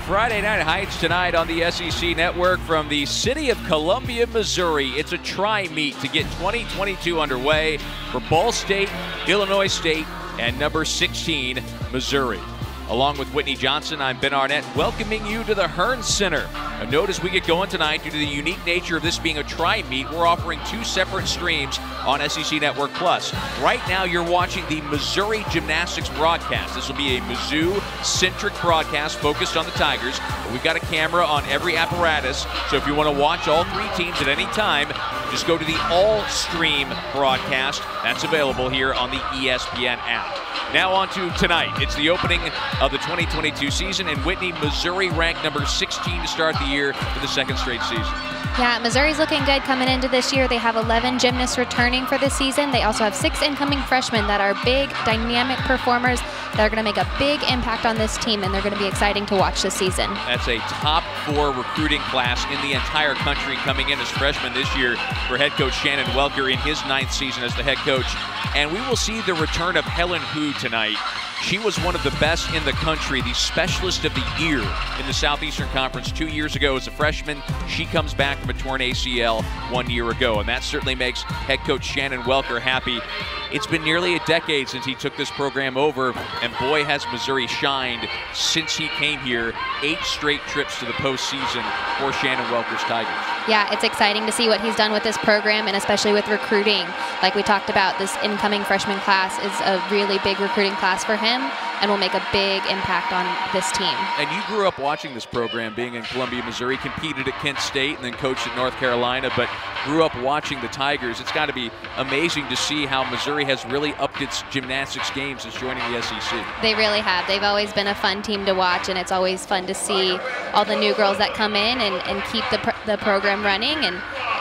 Friday Night Heights tonight on the SEC Network from the city of Columbia, Missouri. It's a tri-meet to get 2022 underway for Ball State, Illinois State, and number 16, Missouri. Along with Whitney Johnson, I'm Ben Arnett, welcoming you to the Hearn Center. A note as we get going tonight, due to the unique nature of this being a tri-meet, we're offering two separate streams on SEC Network Plus. Right now, you're watching the Missouri Gymnastics broadcast. This will be a Mizzou-centric broadcast focused on the Tigers. But we've got a camera on every apparatus, so if you want to watch all three teams at any time, just go to the all-stream broadcast. That's available here on the ESPN app. Now on to tonight. It's the opening of the 2022 season, and Whitney, Missouri ranked number 16 to start the year for the second straight season. Yeah, Missouri's looking good coming into this year. They have 11 gymnasts returning for the season. They also have 6 incoming freshmen that are big, dynamic performers that are going to make a big impact on this team, and they're going to be exciting to watch this season. That's a top 4 recruiting class in the entire country coming in as freshmen this year for head coach Shannon Welker in his 9th season as the head coach. And we will see the return of Helen Hu tonight. She was one of the best in the country, the specialist of the year in the Southeastern Conference 2 years ago as a freshman. She comes back from a torn ACL 1 year ago, and that certainly makes head coach Shannon Welker happy. It's been nearly a decade since he took this program over, and boy has Missouri shined since he came here. 8 straight trips to the postseason for Shannon Welker's Tigers. Yeah, it's exciting to see what he's done with this program, and especially with recruiting. Like we talked about, this incoming freshman class is a really big recruiting class for him and will make a big impact on this team. And you grew up watching this program, being in Columbia, Missouri, competed at Kent State and then coached at North Carolina, but grew up watching the Tigers. It's got to be amazing to see how Missouri has really upped its gymnastics game since joining the SEC. They really have. They've always been a fun team to watch, and it's always fun to see all the new girls that come in and keep the program running and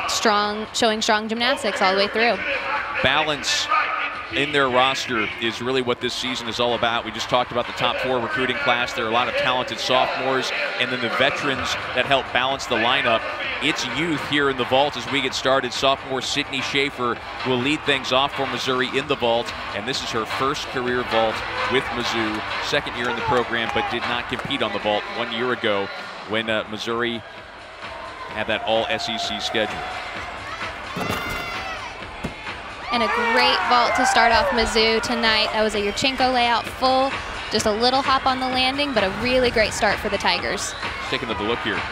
showing strong gymnastics all the way through. Balance in their roster is really what this season is all about. We just talked about the top 4 recruiting class. There are a lot of talented sophomores and then the veterans that help balance the lineup. It's youth here in the vault as we get started. Sophomore Sydney Schaefer will lead things off for Missouri in the vault, and this is her first career vault with Mizzou. 2nd year in the program, but did not compete on the vault 1 year ago when Missouri had that all-SEC schedule. And a great vault to start off Mizzou tonight. That was a Yurchenko layout full. Just a little hop on the landing, but a really great start for the Tigers. Taking a look here.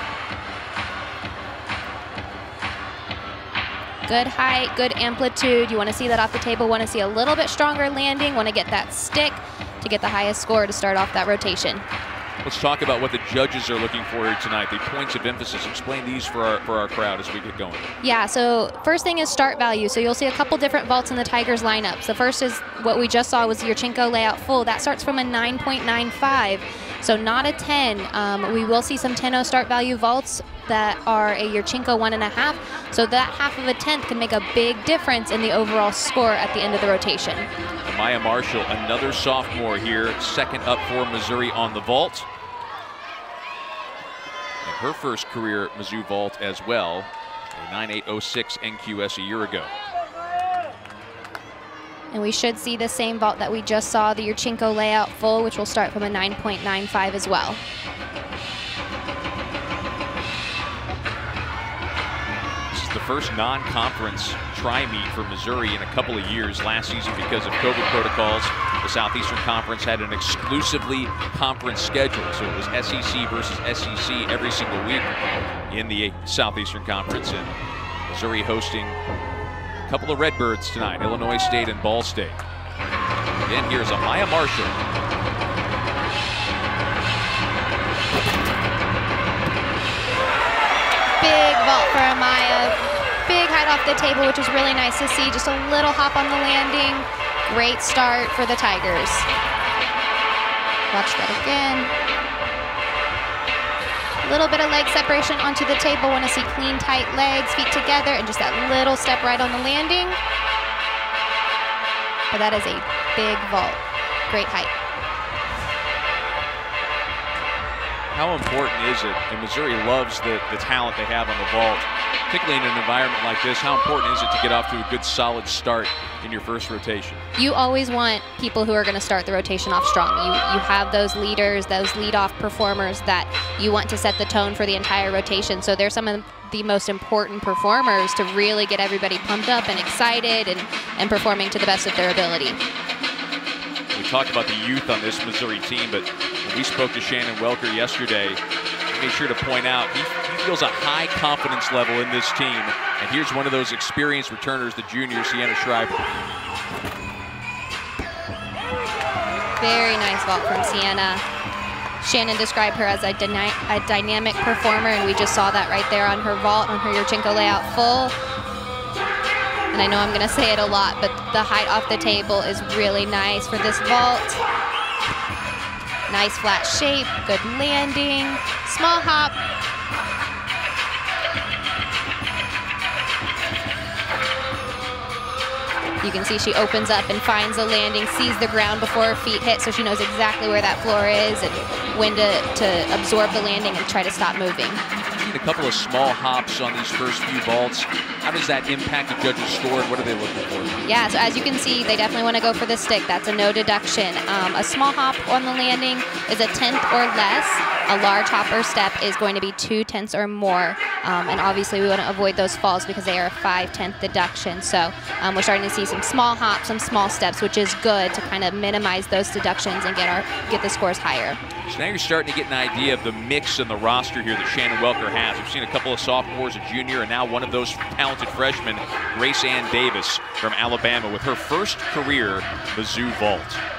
Good height, good amplitude. You want to see that off the table. Want to see a little bit stronger landing. Want to get that stick to get the highest score to start off that rotation. Let's talk about what the judges are looking for here tonight, the points of emphasis. Explain these for our crowd as we get going. Yeah, so first thing is start value. So you'll see a couple different vaults in the Tigers lineups. The first is what we just saw was the Yurchenko layout full. That starts from a 9.95, so not a 10. We will see some 10-0 start value vaults that are a Yurchenko 1.5. So that half of a tenth can make a big difference in the overall score at the end of the rotation. Maya Marshall, another sophomore here, 2nd up for Missouri on the vault. And her first career Mizzou vault as well, a 9.806 NQS a year ago. And we should see the same vault that we just saw, the Yurchenko layout full, which will start from a 9.95 as well. The first non-conference tri-meet for Missouri in a couple of years. Last season, because of COVID protocols, the Southeastern Conference had an exclusively conference schedule, so it was SEC versus SEC every single week in the Southeastern Conference, and Missouri hosting a couple of Redbirds tonight, Illinois State and Ball State. Again, here's Amaya Marshall. Big vault for Amaya. Big height off the table, which is really nice to see. Just a little hop on the landing. Great start for the Tigers. Watch that again. A little bit of leg separation onto the table. Want to see clean, tight legs, feet together, and just that little step right on the landing. But that is a big vault. Great height. How how important is it, and Missouri loves the talent they have on the vault, particularly in an environment like this, how important is it to get off to a good solid start in your first rotation? You always want people who are going to start the rotation off strong. You have those leaders, those lead-off performers that you want to set the tone for the entire rotation. So they're some of the most important performers to really get everybody pumped up and excited and performing to the best of their ability. We talked about the youth on this Missouri team, but when we spoke to Shannon Welker yesterday, he made sure to point out he feels a high confidence level in this team. And here's one of those experienced returners, the junior, Sienna Shriver. Very nice vault from Sienna. Shannon described her as a dynamic performer, and we just saw that right there on her vault, on her Yurchenko layout full. And I know I'm going to say it a lot, but the height off the table is really nice for this vault. Nice flat shape, good landing, small hop. You can see she opens up and finds a landing, sees the ground before her feet hit, so she knows exactly where that floor is and when to absorb the landing and try to stop moving. A couple of small hops on these first few vaults. How does that impact the judges' score? What are they looking for? Yeah, so as you can see, they definitely want to go for the stick. That's a no deduction. A small hop on the landing is a 10th or less. A large hop or step is going to be 2/10 or more. And obviously we want to avoid those falls because they are a 5/10 deduction. So we're starting to see some small hops, some small steps, which is good to kind of minimize those deductions and get the scores higher. So now you're starting to get an idea of the mix in the roster here that Shannon Welker has. We've seen a couple of sophomores, a junior, and now one of those talented freshmen, Grace Ann Davis from Alabama, with her first career Mizzou vault.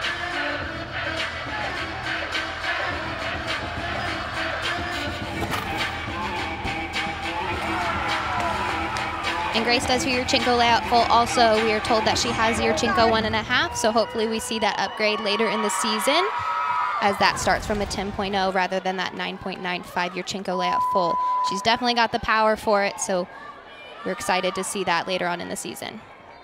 And Grace does her Yurchenko layout full also. We are told that she has Yurchenko 1.5, so hopefully we see that upgrade later in the season, as that starts from a 10.0 rather than that 9.95 Yurchenko layout full. She's definitely got the power for it, so we're excited to see that later on in the season.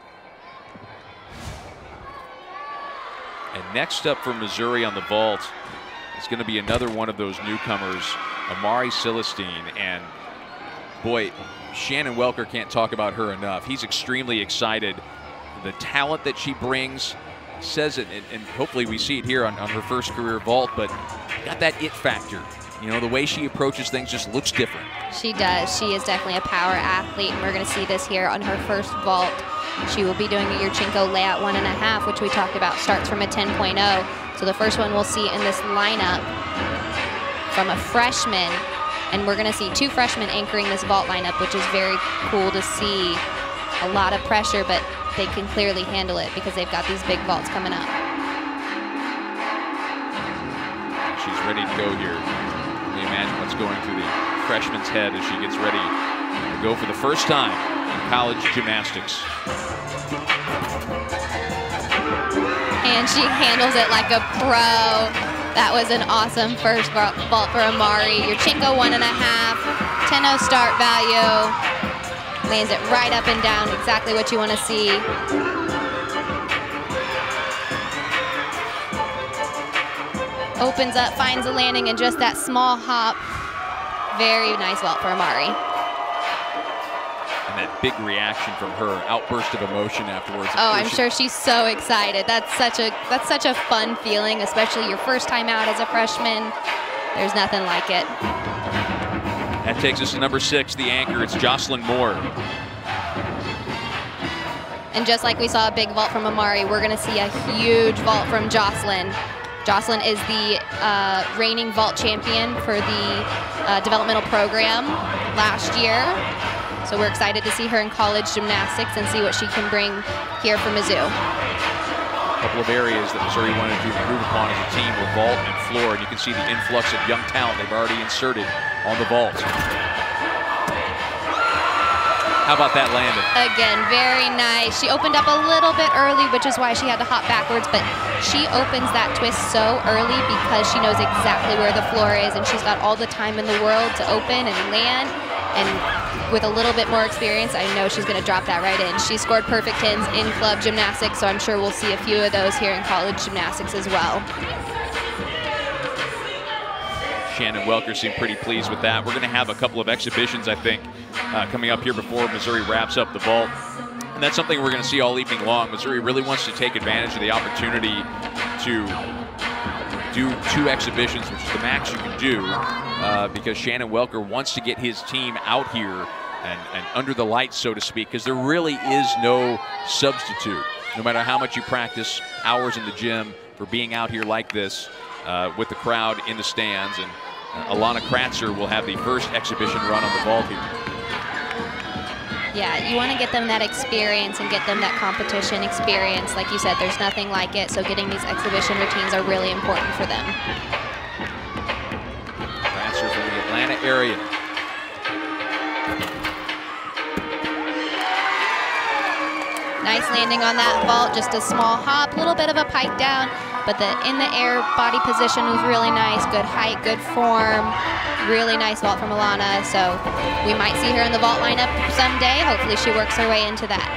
And next up for Missouri on the vault is going to be another one of those newcomers, Amari Celestine. And boy, Shannon Welker can't talk about her enough. He's extremely excited. The talent that she brings, says it, and hopefully we see it here on her first career vault, but got that it factor. You know, the way she approaches things just looks different. She does. She is definitely a power athlete, and we're going to see this here on her first vault. She will be doing a Yurchenko layout 1.5, which we talked about starts from a 10.0. So the first one we'll see in this lineup from a freshman, and we're going to see 2 freshmen anchoring this vault lineup, which is very cool to see. A lot of pressure, but they can clearly handle it because they've got these big vaults coming up. She's ready to go here. Can you imagine what's going through the freshman's head as she gets ready to go for the first time in college gymnastics? And she handles it like a pro. That was an awesome first vault for Amari. Yurchenko 1.5, 10.0 start value. Lands it right up and down, exactly what you want to see. Opens up, finds a landing, and just that small hop. Very nice vault for Amari. And that big reaction from her, outburst of emotion afterwards. Oh, I'm sure she's so excited. That's such a fun feeling, especially your first time out as a freshman. There's nothing like it. That takes us to number 6, the anchor. It's Jocelyn Moore. And just like we saw a big vault from Amari, we're going to see a huge vault from Jocelyn. Jocelyn is the reigning vault champion for the developmental program last year. So we're excited to see her in college gymnastics and see what she can bring here for Mizzou. A couple of areas that Missouri wanted to improve upon as a team were vault and floor, and you can see the influx of young talent they've already inserted on the vault. How about that landing? Again, very nice. She opened up a little bit early, which is why she had to hop backwards, but she opens that twist so early because she knows exactly where the floor is, and she's got all the time in the world to open and land. And with a little bit more experience, I know she's going to drop that right in. She scored perfect 10s in club gymnastics, so I'm sure we'll see a few of those here in college gymnastics as well. Shannon Welker seemed pretty pleased with that. We're going to have a couple of exhibitions, I think, coming up here before Missouri wraps up the vault. And that's something we're going to see all evening long. Missouri really wants to take advantage of the opportunity to do 2 exhibitions, which is the max you can do, because Shannon Welker wants to get his team out here and under the lights, so to speak, because there really is no substitute. No matter how much you practice, hours in the gym, for being out here like this with the crowd in the stands. And Alana Kratzer will have the first exhibition run on the vault here. Yeah, you want to get them that experience and get them that competition experience. Like you said, there's nothing like it, so getting these exhibition routines are really important for them. Kratzer from the Atlanta area. Nice landing on that vault, just a small hop, a little bit of a pike down, but the in the air body position was really nice, good height, good form, really nice vault from Alana. So we might see her in the vault lineup someday. Hopefully she works her way into that.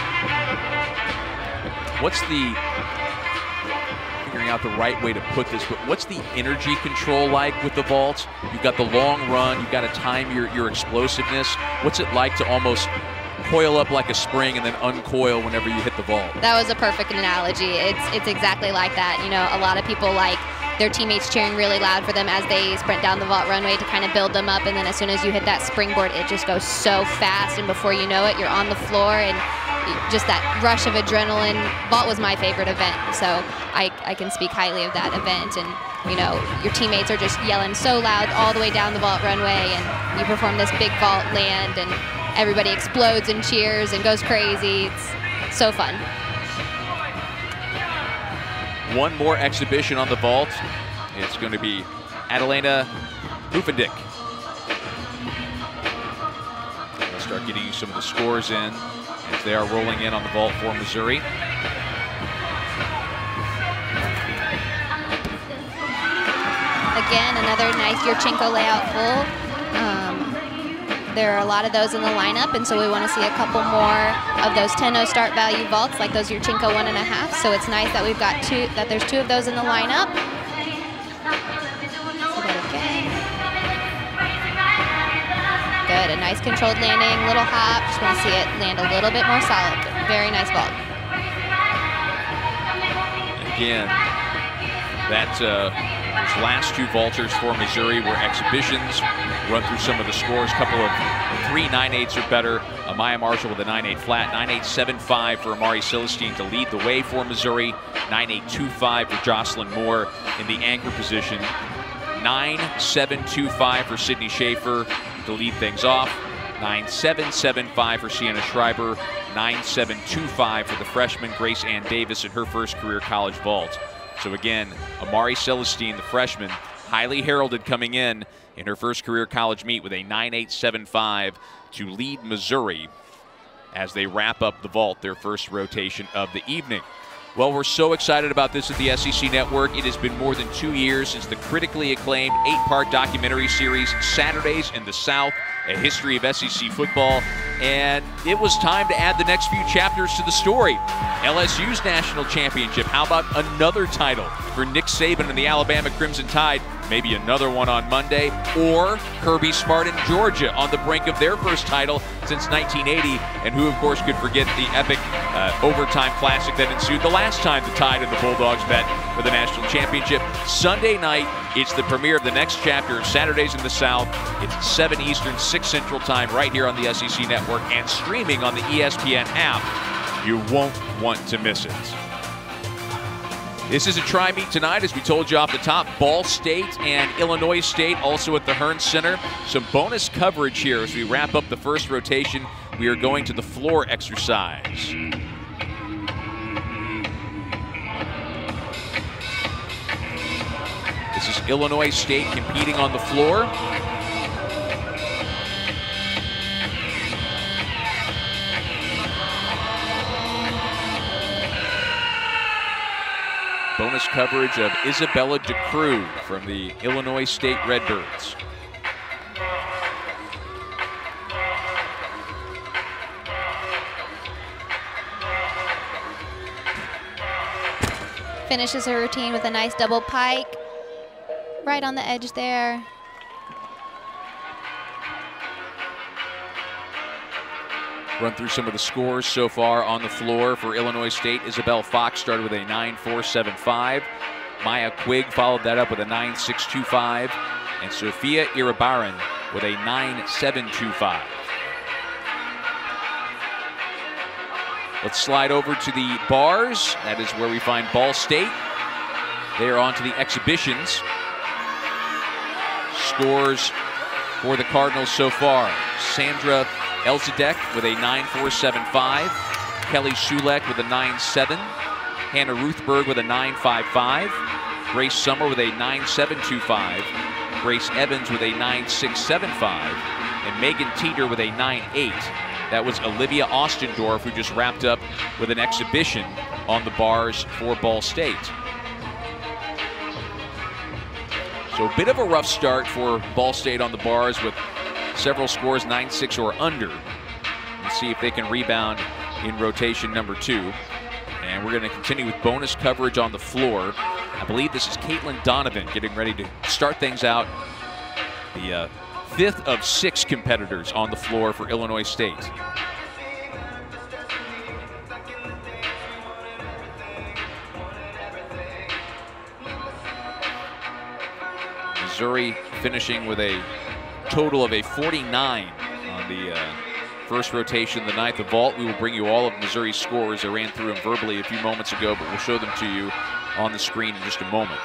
What's the, figuring out the right way to put this, but what's the energy control like with the vault? You've got the long run, you've got to time your explosiveness. What's it like to almost coil up like a spring and then uncoil whenever you hit the vault? That was a perfect analogy. It's exactly like that. You know, a lot of people like their teammates cheering really loud for them as they sprint down the vault runway to kind of build them up, and then as soon as you hit that springboard, it just goes so fast, and before you know it, you're on the floor, and just that rush of adrenaline. Vault was my favorite event, so I can speak highly of that event. And you know, your teammates are just yelling so loud all the way down the vault runway, and you perform this big vault land, and everybody explodes and cheers and goes crazy. It's so fun. One more exhibition on the vault. It's going to be Adelina Hoefendick. We'll start getting you some of the scores in as they are rolling in on the vault for Missouri. Again, another nice Yurchenko layout full. There are a lot of those in the lineup, and so we want to see a couple more of those 10-0 start value vaults, like those Yurchenko 1.5. So it's nice that we've got there's 2 of those in the lineup. Good, a nice controlled landing, little hop. Just want to see it land a little bit more solid. Very nice vault. Again, those last 2 vaulters for Missouri were exhibitions. Run through some of the scores, a couple of 3 9/8s or better. Amaya Marshall with a 9/8 flat, 9/875 for Amari Celestine to lead the way for Missouri, 9/825 for Jocelyn Moore in the anchor position, 9/725 for Sydney Schaefer to lead things off, 9/775 for Sienna Schreiber, 9/725 for the freshman Grace Ann Davis in her first career college vault. So again, Amari Celestine, the freshman, highly heralded coming in her first career college meet with a 9/875 to lead Missouri as they wrap up the vault, their first rotation of the evening. Well, we're so excited about this at the SEC Network. It has been more than 2 years since the critically acclaimed 8-part documentary series, Saturdays in the South, a history of SEC football. And it was time to add the next few chapters to the story. LSU's national championship. How about another title for Nick Saban and the Alabama Crimson Tide? Maybe another one on Monday. Or Kirby Smart and Georgia on the brink of their first title since 1980. And who, of course, could forget the epic overtime classic that ensued the last time the Tide and the Bulldogs met for the national championship. Sunday night, it's the premiere of the next chapter of Saturdays in the South. It's 7 Eastern, 6 Central Time right here on the SEC Network and streaming on the ESPN app. You won't want to miss it. This is a tri-meet tonight, as we told you off the top. Ball State and Illinois State also at the Hearns Center. Some bonus coverage here as we wrap up the first rotation. We are going to the floor exercise. This is Illinois State competing on the floor. Bonus coverage of Isabella DeCruz from the Illinois State Redbirds. Finishes her routine with a nice double pike. right on the edge there. Run through some of the scores so far on the floor for Illinois State. Isabel Fox started with a 9.475. Maya Quigg followed that up with a 9.625. And Sophia Iribarren with a 9.725. Let's slide over to the bars. That is where we find Ball State. They are on to the exhibitions. Scores for the Cardinals so far. Sandra Elzadek with a 9.475. Kelly Shulek with a 9.7. Hannah Ruthberg with a 9.55. Grace Summer with a 9.725. Grace Evans with a 9.675. And Megan Teeter with a 9.8. That was Olivia Ostendorf, who just wrapped up with an exhibition on the bars for Ball State. So a bit of a rough start for Ball State on the bars with several scores 9-6 or under. Let's see if they can rebound in rotation number 2. And we're going to continue with bonus coverage on the floor. I believe this is Caitlin Donovan getting ready to start things out. The 5th of 6 competitors on the floor for Illinois State. Missouri finishing with a total of a 49 on the first rotation of the night. The vault, we will bring you all of Missouri's scores. I ran through them verbally a few moments ago, but we'll show them to you on the screen in just a moment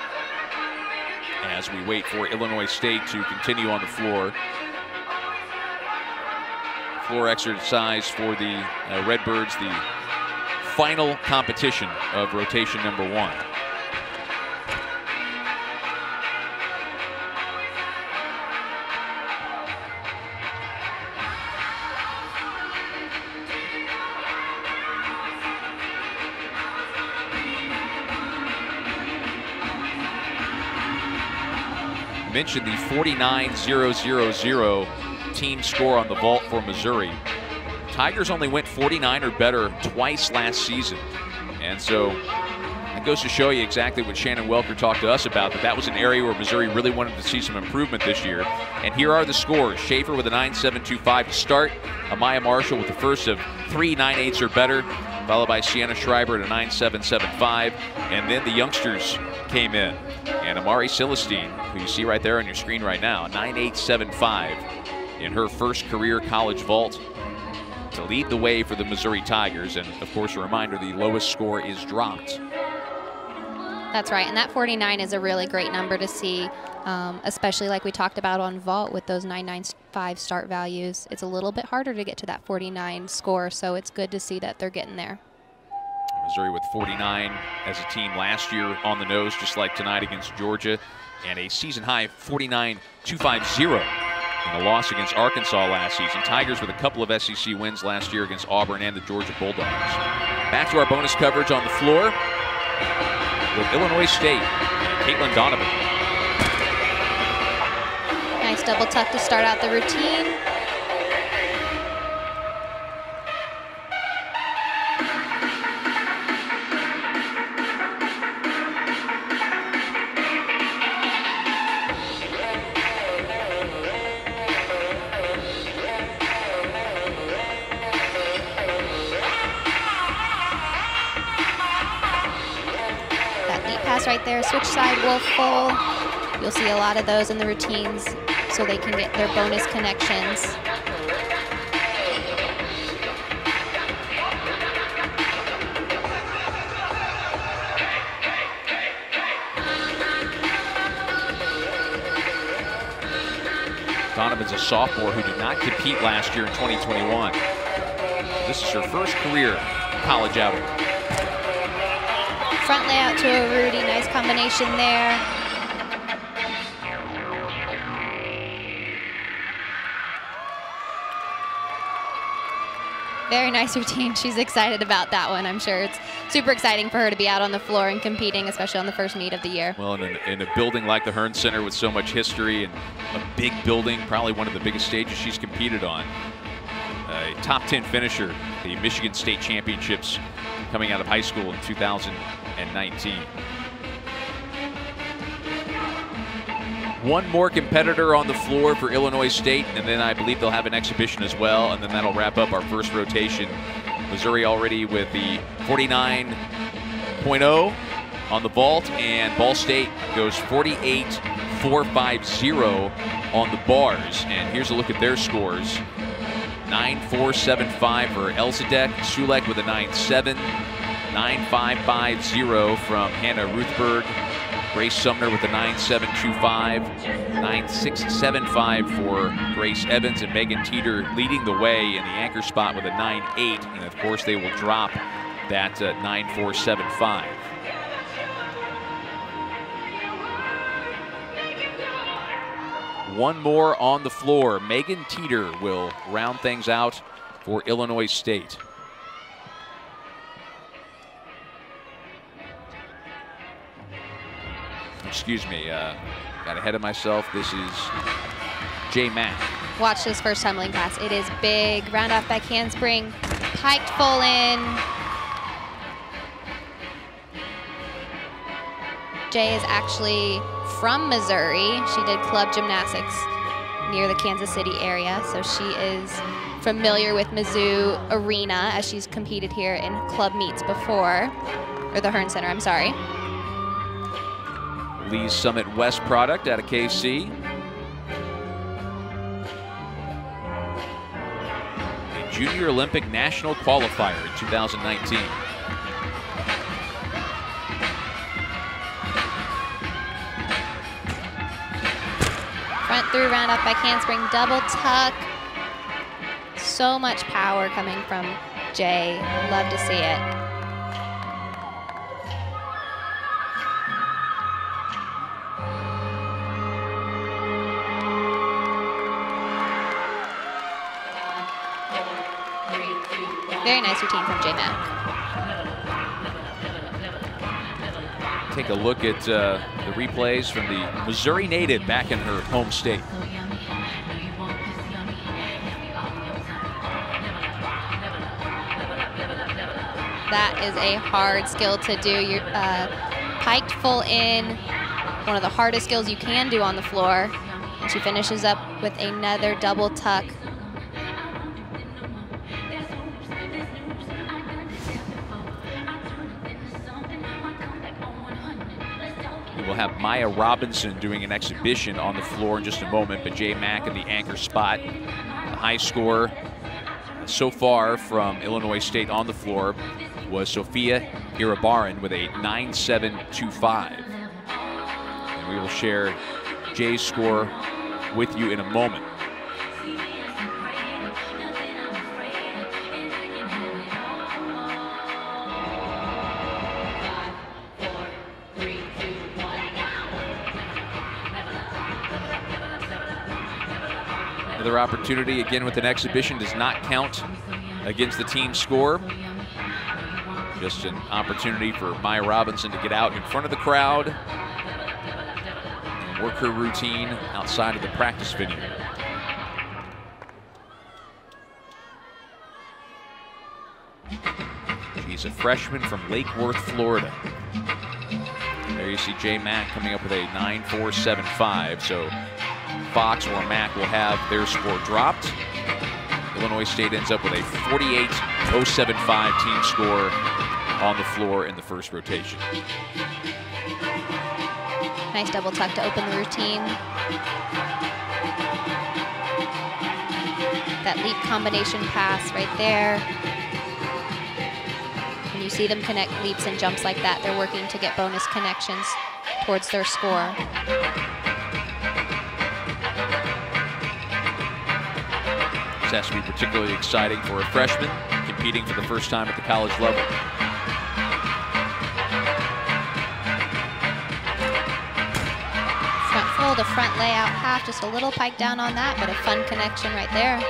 as we wait for Illinois State to continue on the floor. Floor exercise for the Redbirds, the final competition of rotation number 1. Mentioned the 49-0-0-0 team score on the vault for Missouri. Tigers only went 49 or better twice last season. And so that goes to show you exactly what Shannon Welker talked to us about, that was an area where Missouri really wanted to see some improvement this year. And here are the scores. Schaefer with a 9.725 to start. Amaya Marshall with the first of 3 9.8s or better, followed by Sienna Schreiber at a 9.775. And then the youngsters came in. And Amari Celestine, who you see right there on your screen right now, 9.875 in her first career college vault to lead the way for the Missouri Tigers. And of course, a reminder, the lowest score is dropped. That's right, and that 49 is a really great number to see, especially like we talked about on vault with those 9.95 start values. It's a little bit harder to get to that 49 score, so it's good to see that they're getting there. Missouri with 49 as a team last year on the nose, just like tonight against Georgia, and a season-high 49-250 in a loss against Arkansas last season. Tigers with a couple of SEC wins last year against Auburn and the Georgia Bulldogs. Back to our bonus coverage on the floor with Illinois State and Caitlin Donovan. Nice double tuck to start out the routine. Right there, switch side wolf full. You'll see a lot of those in the routines so they can get their bonus connections. Donovan's a sophomore who did not compete last year in 2021. This is her first career college outing. Front layout to a Rudy, nice combination there. Very nice routine. She's excited about that one. I'm sure it's super exciting for her to be out on the floor and competing, especially on the first meet of the year. Well, in a building like the Hearn Center with so much history and a big building, probably one of the biggest stages she's competed on. A top 10 finisher, the Michigan State Championships coming out of high school in 2019. One more competitor on the floor for Illinois State, and then I believe they'll have an exhibition as well, and then that'll wrap up our first rotation. Missouri already with the 49.0 on the vault, and Ball State goes 48.450 on the bars. And here's a look at their scores. 9.475 for Elzadek, Sulek with a 9.7, 9.550 from Hannah Ruthberg, Grace Sumner with a 9.725, 9.675 for Grace Evans, and Megan Teeter leading the way in the anchor spot with a 9.8, and of course they will drop that 9.475. One more on the floor. Megan Teeter will round things out for Illinois State. Excuse me, got ahead of myself. This is Jay Mack. Watch this first tumbling pass. It is big. Round off back handspring. Piked full in. Jay is actually from Missouri. She did club gymnastics near the Kansas City area, so she is familiar with Mizzou Arena as she's competed here in club meets before, or the Hearn Center, I'm sorry. Lee's Summit West product out of KC. A Junior Olympic National Qualifier in 2019. Front through round up back handspring, double tuck. So much power coming from Jay. Love to see it. Very nice routine from Jay Mack. Take a look at the replays from the Missouri native back in her home state. That is a hard skill to do. You're piked full in, one of the hardest skills you can do on the floor. And she finishes up with another double tuck. We'll have Maya Robinson doing an exhibition on the floor in just a moment, but Jay Mack in the anchor spot. The high score so far from Illinois State on the floor was Sophia Irabaran with a 9.725. And we will share Jay's score with you in a moment. Another opportunity, again with an exhibition, does not count against the team score. Just an opportunity for Maya Robinson to get out in front of the crowd and work her routine outside of the practice venue. She's a freshman from Lake Worth, Florida. There you see Jay Mack coming up with a 9.475. So Fox or Mack will have their score dropped. Illinois State ends up with a 48.075 team score on the floor in the first rotation. Nice double tuck to open the routine. That leap combination pass right there. When you see them connect leaps and jumps like that, they're working to get bonus connections towards their score. This has to be particularly exciting for a freshman competing for the first time at the college level. Front full to front layout half, just a little pike down on that, but a fun connection right there.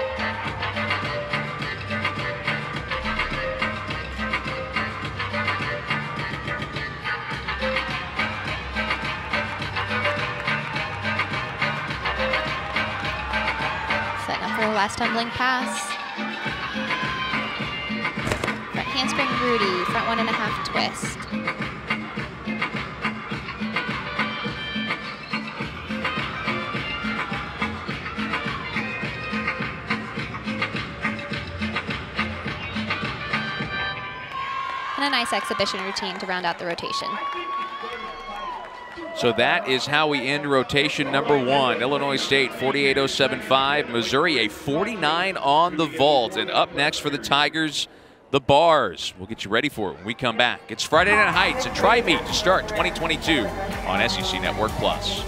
Last tumbling pass. Front handspring Rudy, front 1.5 twist. and a nice exhibition routine to round out the rotation. So that is how we end rotation number 1. Illinois State 48.075, Missouri a 49 on the vault. And up next for the Tigers, the bars. We'll get you ready for it when we come back. It's Friday Night Heights, a tri-meet to start 2022 on SEC Network Plus.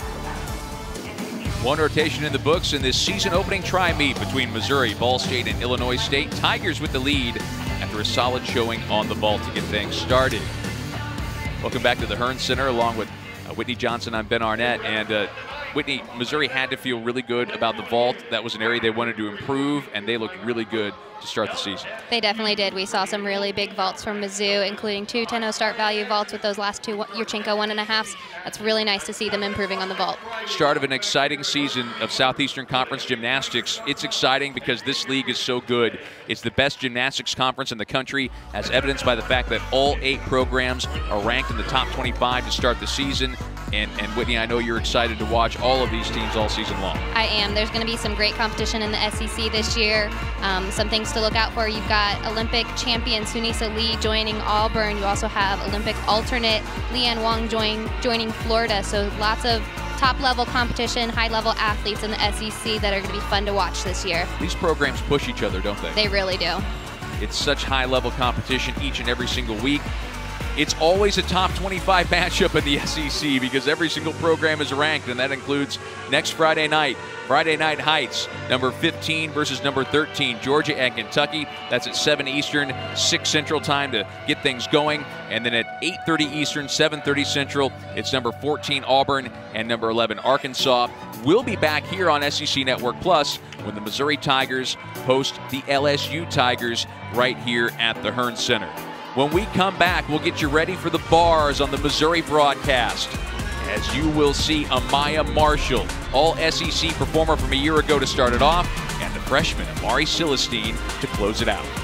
One rotation in the books in this season-opening tri-meet between Missouri, Ball State, and Illinois State. Tigers with the lead after a solid showing on the vault to get things started. Welcome back to the Hearn Center along with Whitney Johnson. I'm Ben Arnett. And Whitney, Missouri had to feel really good about the vault. That was an area they wanted to improve, and they looked really good to start the season. They definitely did. We saw some really big vaults from Mizzou, including 2 10-0 start value vaults with those last 2 Yurchenko 1.5s. That's really nice to see them improving on the vault. Start of an exciting season of Southeastern Conference gymnastics. It's exciting because this league is so good. It's the best gymnastics conference in the country, as evidenced by the fact that all 8 programs are ranked in the top 25 to start the season. And Whitney, I know you're excited to watch all of these teams all season long. I am. There's going to be some great competition in the SEC this year. Some things to look out for. You've got Olympic champion Sunisa Lee joining Auburn. You also have Olympic alternate Leanne Wong joining Florida. So lots of top-level competition, high-level athletes in the SEC that are going to be fun to watch this year. These programs push each other, don't they? They really do. It's such high-level competition each and every single week. It's always a top 25 matchup in the SEC because every single program is ranked, and that includes next Friday night, Friday Night Heights, number 15 versus number 13, Georgia and Kentucky. That's at 7 Eastern, 6 Central time to get things going. And then at 8:30 Eastern, 7:30 Central, it's number 14 Auburn and number 11 Arkansas. We'll be back here on SEC Network Plus when the Missouri Tigers host the LSU Tigers right here at the Hearn Center. When we come back, we'll get you ready for the bars on the Missouri broadcast, as you will see Amaya Marshall, all SEC performer from a year ago to start it off, and the freshman Amari Celestine to close it out.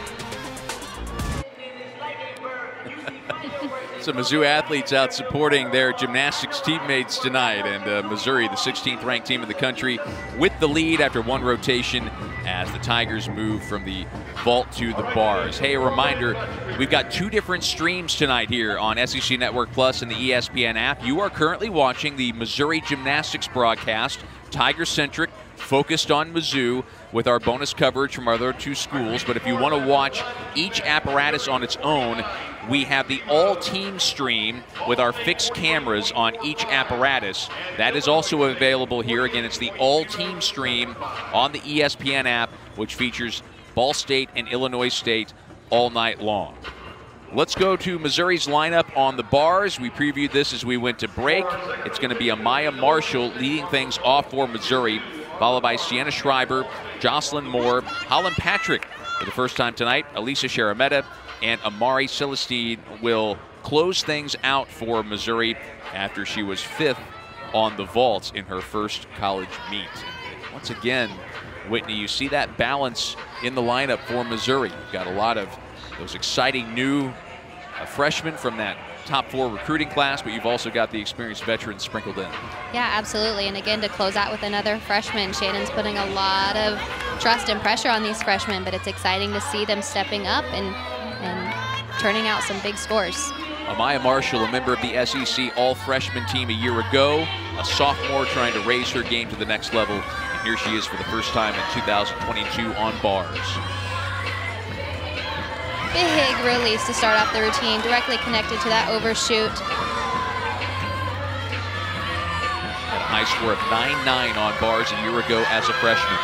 Some Mizzou athletes out supporting their gymnastics teammates tonight, and Missouri, the 16th ranked team in the country, with the lead after 1 rotation as the Tigers move from the vault to the bars. Hey, a reminder, we've got 2 different streams tonight here on SEC Network Plus and the ESPN app. You are currently watching the Missouri gymnastics broadcast, Tiger-centric, focused on Mizzou, with our bonus coverage from our other 2 schools. But if you want to watch each apparatus on its own, we have the all-team stream with our fixed cameras on each apparatus. That is also available here. Again, it's the all-team stream on the ESPN app, which features Ball State and Illinois State all night long. Let's go to Missouri's lineup on the bars. We previewed this as we went to break. It's going to be Amaya Marshall leading things off for Missouri, followed by Sienna Schreiber, Jocelyn Moore, Holland Patrick for the first time tonight, Elisa Sharametta, and Amari Celestine will close things out for Missouri after she was 5th on the vaults in her first college meet. Once again, Whitney, you see that balance in the lineup for Missouri. You've got a lot of those exciting new freshmen from that top 4 recruiting class, but you've also got the experienced veterans sprinkled in. Yeah, absolutely. And again, to close out with another freshman, Shannon's putting a lot of trust and pressure on these freshmen, but it's exciting to see them stepping up and turning out some big scores. Amaya Marshall, a member of the SEC all-freshman team a year ago, a sophomore trying to raise her game to the next level, and here she is for the first time in 2022 on bars. Big release to start off the routine, directly connected to that overshoot. Had a high score of 9.9 on bars a year ago as a freshman.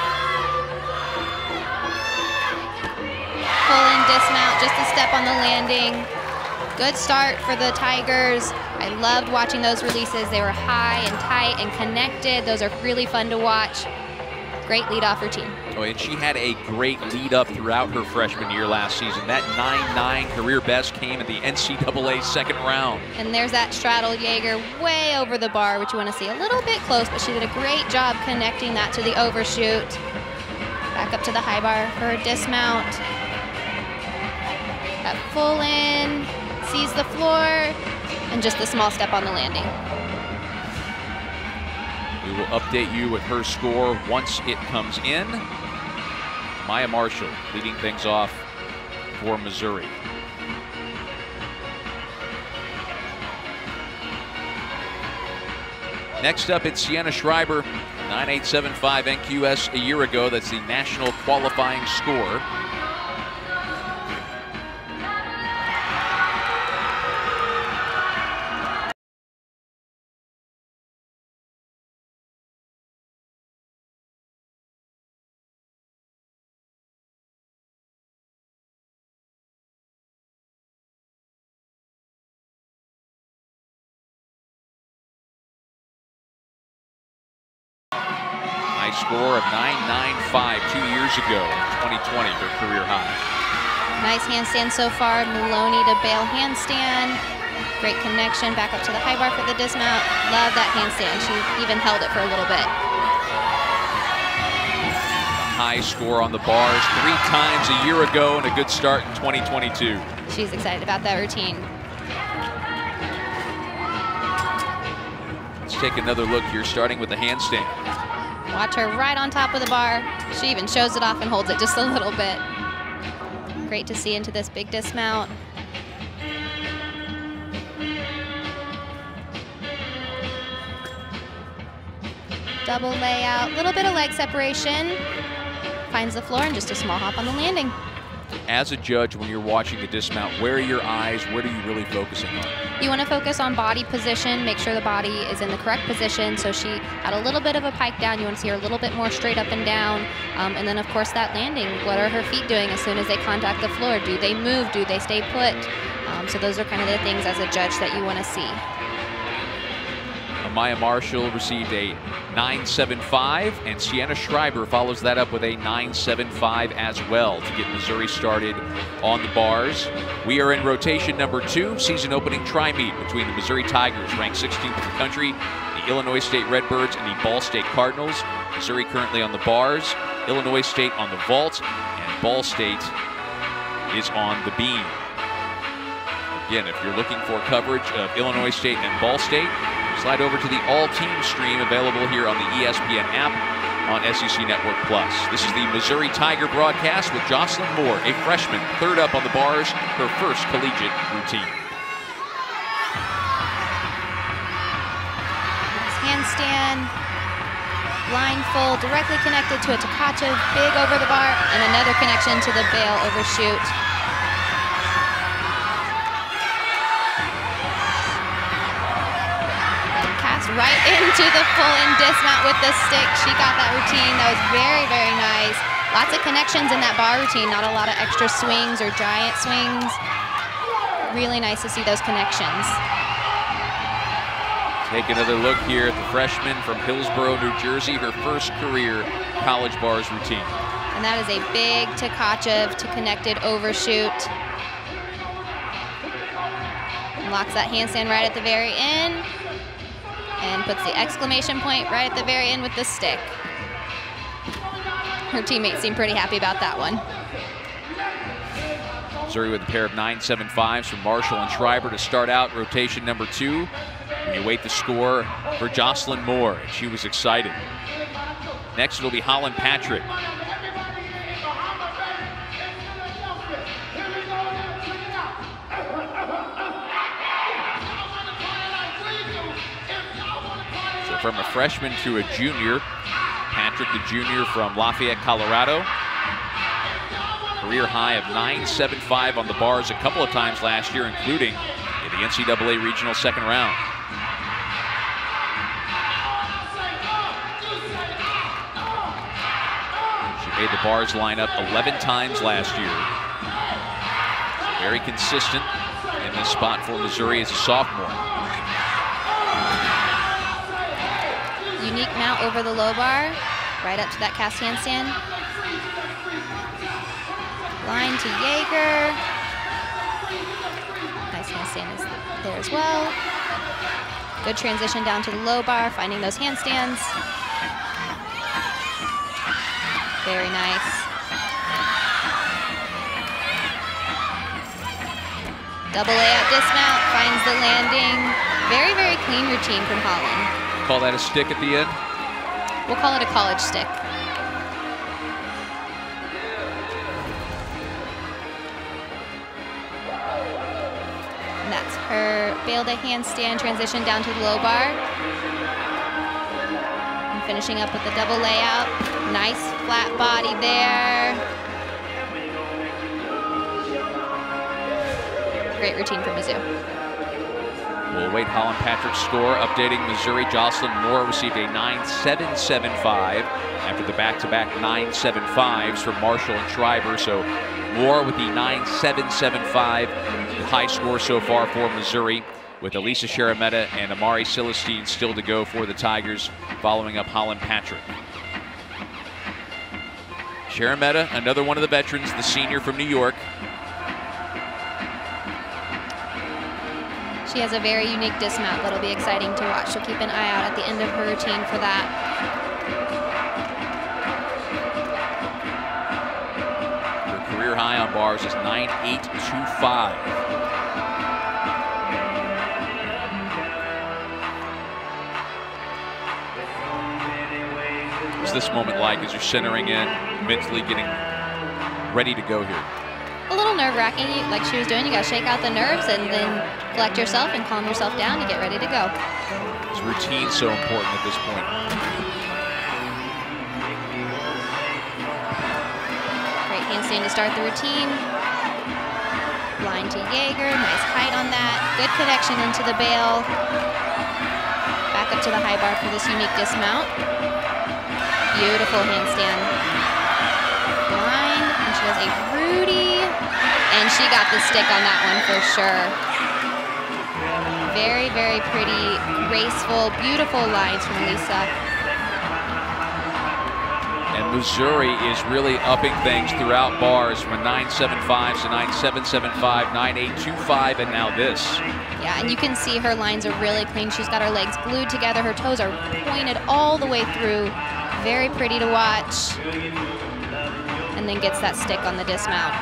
Pull-in dismount, just a step on the landing. Good start for the Tigers. I loved watching those releases. They were high and tight and connected. Those are really fun to watch. Great leadoff routine. Oh, and she had a great lead up throughout her freshman year last season. That 9.9 career best came at the NCAA second round. And there's that straddle Jaeger way over the bar, which you want to see a little bit close, but she did a great job connecting that to the overshoot. Back up to the high bar for her dismount. That full in, sees the floor, and just a small step on the landing. We will update you with her score once it comes in. Amaya Marshall leading things off for Missouri. Next up, it's Sienna Schreiber, 9.875 NQS a year ago. That's the national qualifying score. Score of 9.95 2 years ago, 2020, her career high. Nice handstand so far. Maloney to bail handstand. Great connection back up to the high bar for the dismount. Love that handstand. She even held it for a little bit. High score on the bars 3 times a year ago and a good start in 2022. She's excited about that routine. Let's take another look here, starting with the handstand. Watch her right on top of the bar. She even shows it off and holds it just a little bit. Great to see into this big dismount. Double layout, little bit of leg separation. Finds the floor and just a small hop on the landing. As a judge, when you're watching the dismount, where are your eyes? What are you really focusing on? You want to focus on body position, make sure the body is in the correct position. So she had a little bit of a pike down. You want to see her a little bit more straight up and down. And then, of course, that landing. What are her feet doing as soon as they contact the floor? Do they move? Do they stay put? So those are kind of the things as a judge that you want to see. Amaya Marshall received a 9.75, and Sienna Schreiber follows that up with a 9.75 as well to get Missouri started on the bars. We are in rotation number 2, season opening tri-meet between the Missouri Tigers, ranked 16th in the country, the Illinois State Redbirds, and the Ball State Cardinals. Missouri currently on the bars, Illinois State on the vault, and Ball State is on the beam. Again, if you're looking for coverage of Illinois State and Ball State, slide over to the all-team stream available here on the ESPN app on SEC Network Plus. This is the Missouri Tiger broadcast with Jocelyn Moore, a freshman, third up on the bars, her first collegiate routine. Handstand, blindfold, directly connected to a Tkachev, big over the bar, and another connection to the bail overshoot. Right into the full-in dismount with the stick. She got that routine. That was very, very nice. Lots of connections in that bar routine. Not a lot of extra swings or giant swings. Really nice to see those connections. Take another look here at the freshman from Hillsborough, New Jersey, her first career college bars routine. And that is a big Tkachev to connected overshoot. Locks that handstand right at the very end. And puts the exclamation point right at the very end with the stick. Her teammates seem pretty happy about that one. Missouri with a pair of 9.75s from Marshall and Schreiber to start out rotation number 2. We await the score for Jocelyn Moore, and she was excited. Next it'll be Holland Patrick. From a freshman to a junior, Patrick the junior from Lafayette, Colorado. Career high of 9.75 on the bars a couple of times last year, including in the NCAA regional second round. She made the bars line up 11 times last year. Very consistent in this spot for Missouri as a sophomore. Unique mount over the low bar, right up to that cast handstand. Line to Jaeger. Nice handstand is there as well. Good transition down to the low bar, finding those handstands. Very nice. Double layout dismount, finds the landing. Very, very clean routine from Holland. Call that a stick at the end? We'll call it a college stick. And that's her bailed a handstand transition down to the low bar. finishing up with the double layout. Nice flat body there. Great routine for Mizzou. We'll await Holland Patrick's score. Updating Missouri, Jocelyn Moore received a 9.775 after the back-to-back 9.75s from Marshall and Schreiber. So Moore with the 9.775, the high score so far for Missouri, with Elisa Sharametta and Amari Celestine still to go for the Tigers, following up Holland Patrick. Sharametta, another one of the veterans, the senior from New York. She has a very unique dismount that'll be exciting to watch, so keep an eye out at the end of her routine for that. Her career high on bars is 9.825. What's this moment like as you're centering in, mentally getting ready to go here? A little nerve-wracking, like she was doing. You got to shake out the nerves and then collect yourself and calm yourself down to get ready to go. This routine's so important at this point. Great handstand to start the routine. Line to Jaeger, nice height on that. Good connection into the bail. Back up to the high bar for this unique dismount. Beautiful handstand. Line, and she has a Rudy. And she got the stick on that one for sure. Very, very pretty, graceful, beautiful lines from Lisa. And Missouri is really upping things throughout bars from a 9.75 to 9.775, 9.825, and now this. Yeah, and you can see her lines are really clean. She's got her legs glued together. Her toes are pointed all the way through. Very pretty to watch. And then gets that stick on the dismount.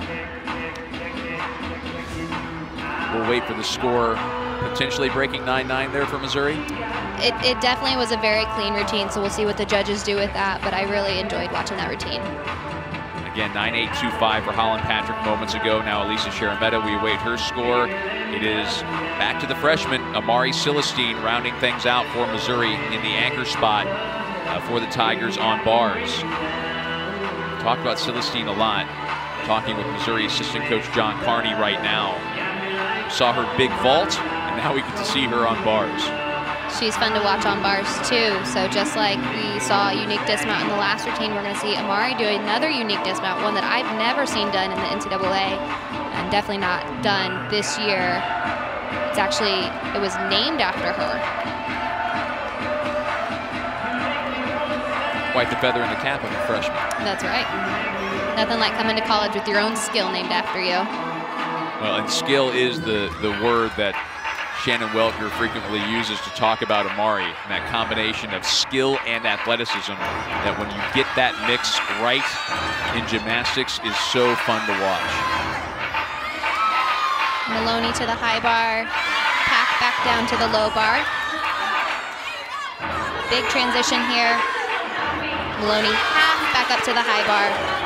We'll wait for the score, potentially breaking 9.9 there for Missouri. It definitely was a very clean routine, so we'll see what the judges do with that, but I really enjoyed watching that routine. Again, 9.825 for Holland Patrick moments ago. Now Elisa Sharametta, we await her score. It is back to the freshman, Amari Celestine, rounding things out for Missouri in the anchor spot for the Tigers on bars. Talked about Celestine a lot. Talking with Missouri assistant coach John Carney right now. Saw her big vault, and now we get to see her on bars. She's fun to watch on bars too. So just like we saw a unique dismount in the last routine, we're going to see Amari do another unique dismount, one that I've never seen done in the NCAA, and definitely not done this year. It's actually, it was named after her. Quite the feather in the cap of a freshman. That's right. Nothing like coming to college with your own skill named after you. Well, and skill is the word that Shannon Welker frequently uses to talk about Amari. And that combination of skill and athleticism, that when you get that mix right in gymnastics, is so fun to watch. Maloney to the high bar, Pack back down to the low bar. Big transition here. Maloney half back up to the high bar.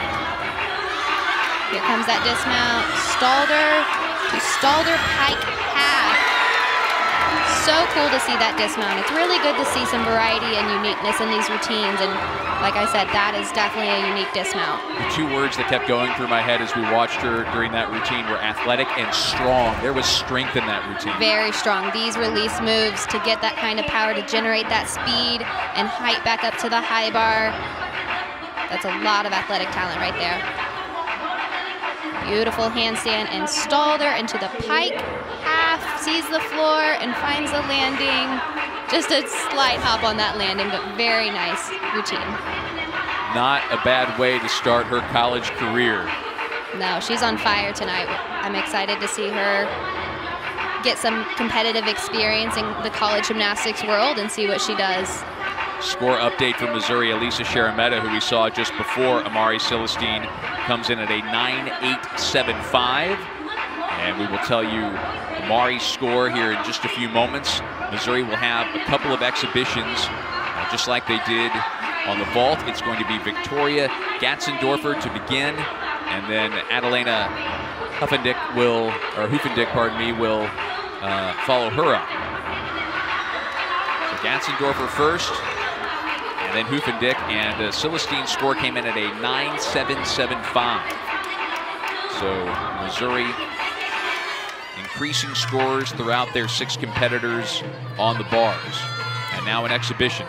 Here comes that dismount. Stalder to Stalder pike half. So cool to see that dismount. It's really good to see some variety and uniqueness in these routines. And like I said, that is definitely a unique dismount. The two words that kept going through my head as we watched her during that routine were athletic and strong. There was strength in that routine. Very strong. These release moves to get that kind of power to generate that speed and height back up to the high bar. That's a lot of athletic talent right there. Beautiful handstand and Stalder into the pike. Half, sees the floor and finds the landing. Just a slight hop on that landing, but very nice routine. Not a bad way to start her college career. No, she's on fire tonight. I'm excited to see her get some competitive experience in the college gymnastics world and see what she does. Score update from Missouri. Elisa Sharametta, who we saw just before Amari Celestine, comes in at a 9.875. And we will tell you Amari's score here in just a few moments. Missouri will have a couple of exhibitions, just like they did on the vault. It's going to be Victoria Gatzendorfer to begin, and then Adelena Huffendick will follow her up. So Gatzendorfer first, And then Huffendick and Celestine's score came in at a 9.775. So Missouri increasing scores throughout their 6 competitors on the bars. And now an exhibition.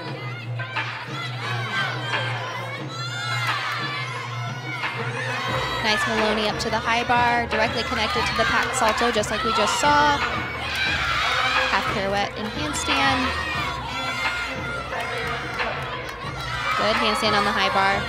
Nice Maloney up to the high bar, directly connected to the packed salto, just like we just saw. Half pirouette and handstand. Good handstand on the high bar.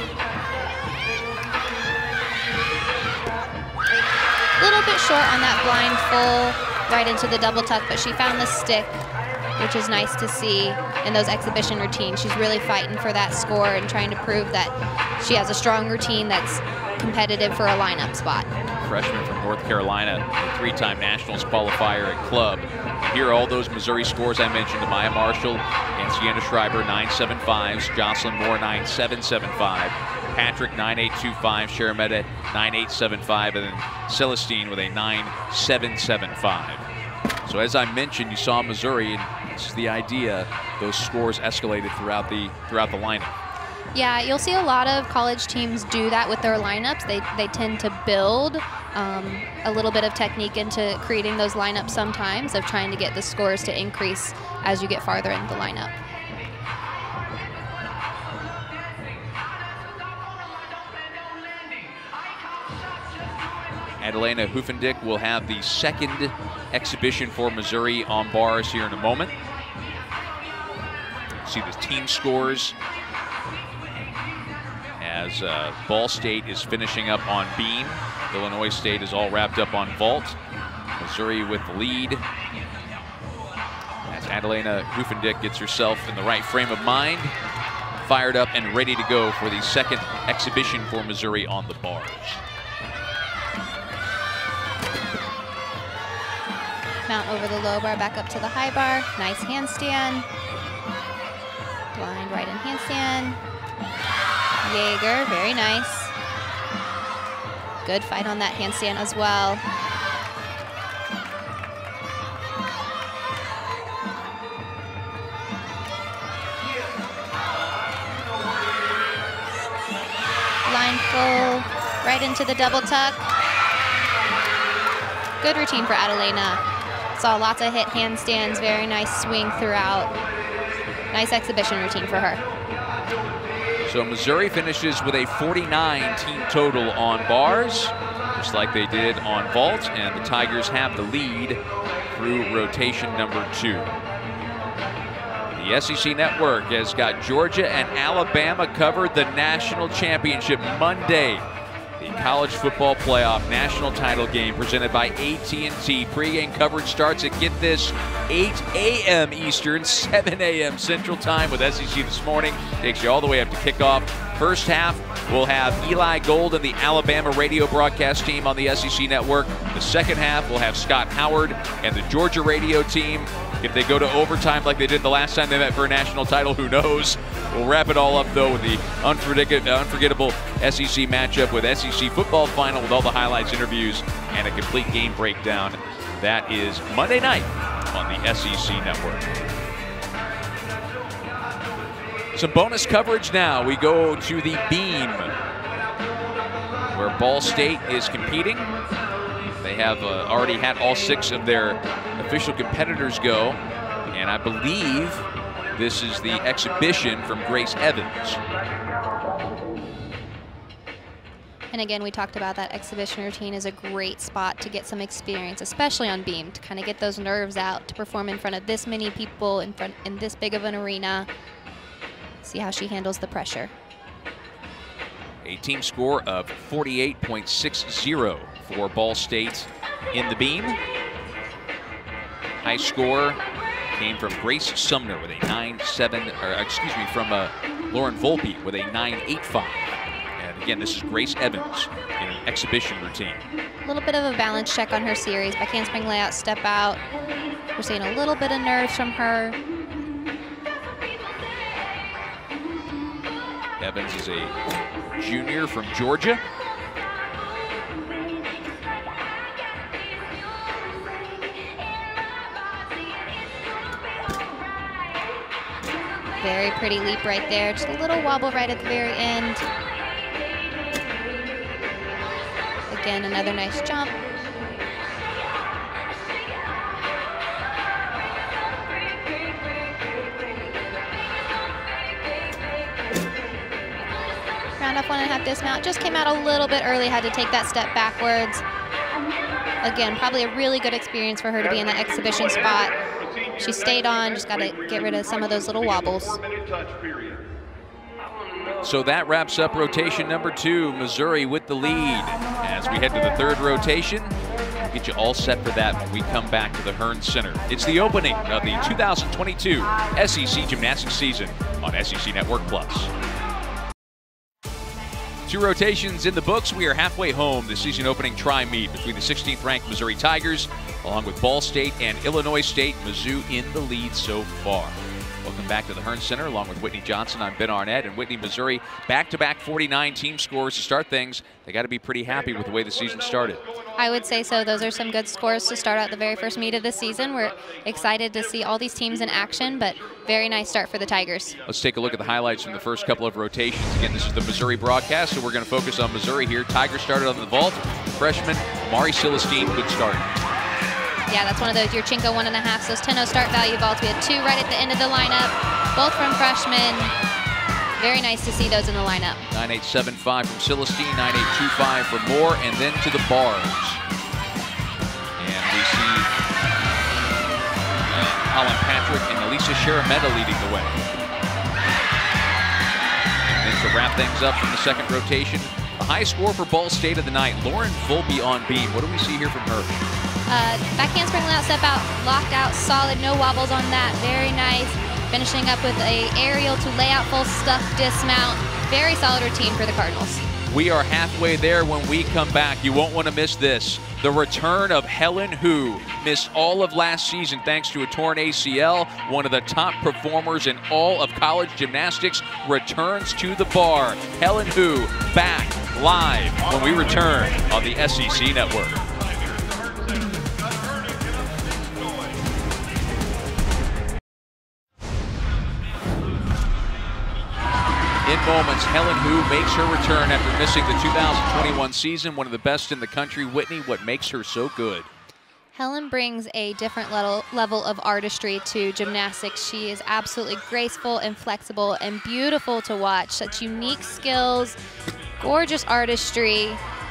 A little bit short on that blind full right into the double tuck, but she found the stick, which is nice to see in those exhibition routines. She's really fighting for that score and trying to prove that she has a strong routine that's competitive for a lineup spot. Freshman from North Carolina, a 3-time Nationals qualifier at club. And here are all those Missouri scores I mentioned. Amaya Marshall and Sienna Schreiber, 9.75s. Jocelyn Moore, 9.775. Patrick, 9.825. Sharametta, 9.875. And then Celestine with a 9.775. So as I mentioned, you saw Missouri, and this is the idea, those scores escalated throughout the lineup. Yeah, you'll see a lot of college teams do that with their lineups. They tend to build a little bit of technique into creating those lineups sometimes, of trying to get the scores to increase as you get farther into the lineup. Adelina Huffendick will have the 2nd exhibition for Missouri on bars here in a moment. See the team scores as Ball State is finishing up on beam. Illinois State is all wrapped up on vault. Missouri with the lead. As Adelina Huffendick gets herself in the right frame of mind, fired up and ready to go for the 2nd exhibition for Missouri on the bars. Mount over the low bar, back up to the high bar. Nice handstand. Blind right in handstand. Jaeger, very nice. Good fight on that handstand as well. Line full, right into the double tuck. Good routine for Adelina. Saw lots of hit handstands, very nice swing throughout. Nice exhibition routine for her. So Missouri finishes with a 49 team total on bars, just like they did on vault, and the Tigers have the lead through rotation number 2. The SEC Network has got Georgia and Alabama covered the national championship Monday. The college football playoff national title game presented by AT&T. Pre-game coverage starts at, get this, 8 a.m. Eastern, 7 a.m. Central Time with SEC This Morning. Takes you all the way up to kickoff. First half, we'll have Eli Gold and the Alabama radio broadcast team on the SEC Network. The second half, we'll have Scott Howard and the Georgia radio team. If they go to overtime like they did the last time they met for a national title, who knows? We'll wrap it all up, though, with the unforgettable SEC matchup with SEC football final with all the highlights, interviews, and a complete game breakdown. That is Monday night on the SEC Network. Some bonus coverage now. We go to the beam, where Ball State is competing. They have already had all 6 of their official competitors go, and I believe this is the exhibition from Grace Evans. And again, we talked about that exhibition routine is a great spot to get some experience, especially on beam, to kind of get those nerves out, to perform in front of this many people, in this big of an arena. See how she handles the pressure. A team score of 48.60 for Ball State in the beam. High score came from Grace Sumner with a 9.7, or excuse me, from Lauren Volpe with a 9.85. And again, this is Grace Evans in an exhibition routine. A little bit of a balance check on her series. Back handspring layout, step out. We're seeing a little bit of nerves from her. Evans is a junior from Georgia. Very pretty leap right there. Just a little wobble right at the very end. Again, another nice jump. Round off 1.5 dismount. Just came out a little bit early, had to take that step backwards. Again, probably a really good experience for her to be in that exhibition spot. She stayed on, just got to get rid of some of those little wobbles. So that wraps up rotation number 2, Missouri with the lead. As we head to the 3rd rotation, we'll get you all set for that when we come back to the Hearn Center. It's the opening of the 2022 SEC Gymnastics season on SEC Network Plus. 2 rotations in the books. We are halfway home. The season opening tri-meet between the 16th ranked Missouri Tigers along with Ball State and Illinois State. Mizzou in the lead so far. Welcome back to the Hearn Center along with Whitney Johnson. I'm Ben Arnett, and Whitney, Missouri back-to-back 49 team scores to start things. They got to be pretty happy with the way the season started. I would say so. Those are some good scores to start out the very first meet of the season. We're excited to see all these teams in action, but very nice start for the Tigers. Let's take a look at the highlights from the first couple of rotations. Again, this is the Missouri broadcast, so we're going to focus on Missouri here. Tigers started on the vault. Freshman Mari Celestine, good start. Yeah, that's one of those, your Chinko 1.5, those 10-0 start value vaults. We had 2 right at the end of the lineup, both from freshmen. Very nice to see those in the lineup. 9.875 from Celestine, 9.825 for Moore, and then to the bars. And we see Colin Patrick and Elisa Sharametta leading the way. And then to wrap things up from the 2nd rotation, the high score for Ball State of the night, Lauren Fulby on beam. What do we see here from her? Back handspring layout, step out, locked out, solid, no wobbles on that. Very nice. Finishing up with a aerial to layout full stuck dismount. Very solid routine for the Cardinals. We are halfway there when we come back. You won't want to miss this. The return of Helen Hu. Missed all of last season thanks to a torn ACL. One of the top performers in all of college gymnastics returns to the bar. Helen Hu back live when we return on the SEC Network. In moments, Helen Hu makes her return after missing the 2021 season, one of the best in the country. Whitney, what makes her so good? Helen brings a different level of artistry to gymnastics. She is absolutely graceful and flexible and beautiful to watch. Such unique skills, gorgeous artistry,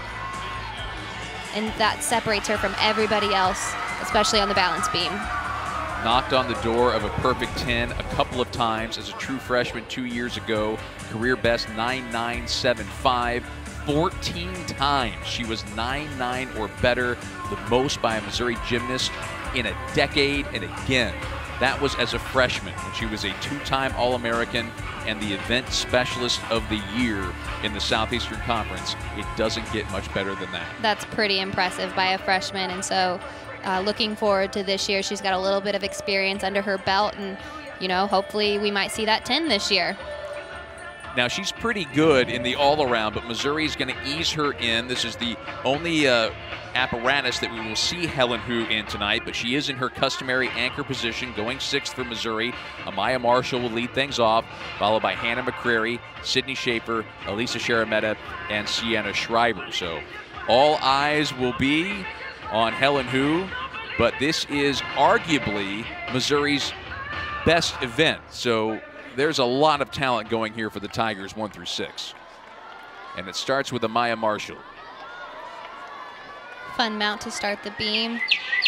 and that separates her from everybody else, especially on the balance beam. Knocked on the door of a perfect 10 a couple of times as a true freshman 2 years ago. Career best 9.975. 14 times she was 9.9 or better, the most by a Missouri gymnast in a decade. And again, that was as a freshman when she was a 2-time All-American and the event specialist of the year in the Southeastern Conference. It doesn't get much better than that. That's pretty impressive by a freshman, and so looking forward to this year. She's got a little bit of experience under her belt, and you know, hopefully we might see that 10 this year. Now, she's pretty good in the all-around, but Missouri's going to ease her in. This is the only apparatus that we will see Helen Hu in tonight, but she is in her customary anchor position, going 6th for Missouri. Amaya Marshall will lead things off, followed by Hannah McCrary, Sydney Schaefer, Elisa Sharametta, and Sienna Shriver. So all eyes will be on Helen Hu, but this is arguably Missouri's best event. So there's a lot of talent going here for the Tigers 1 through 6. And it starts with Amaya Marshall. Fun mount to start the beam.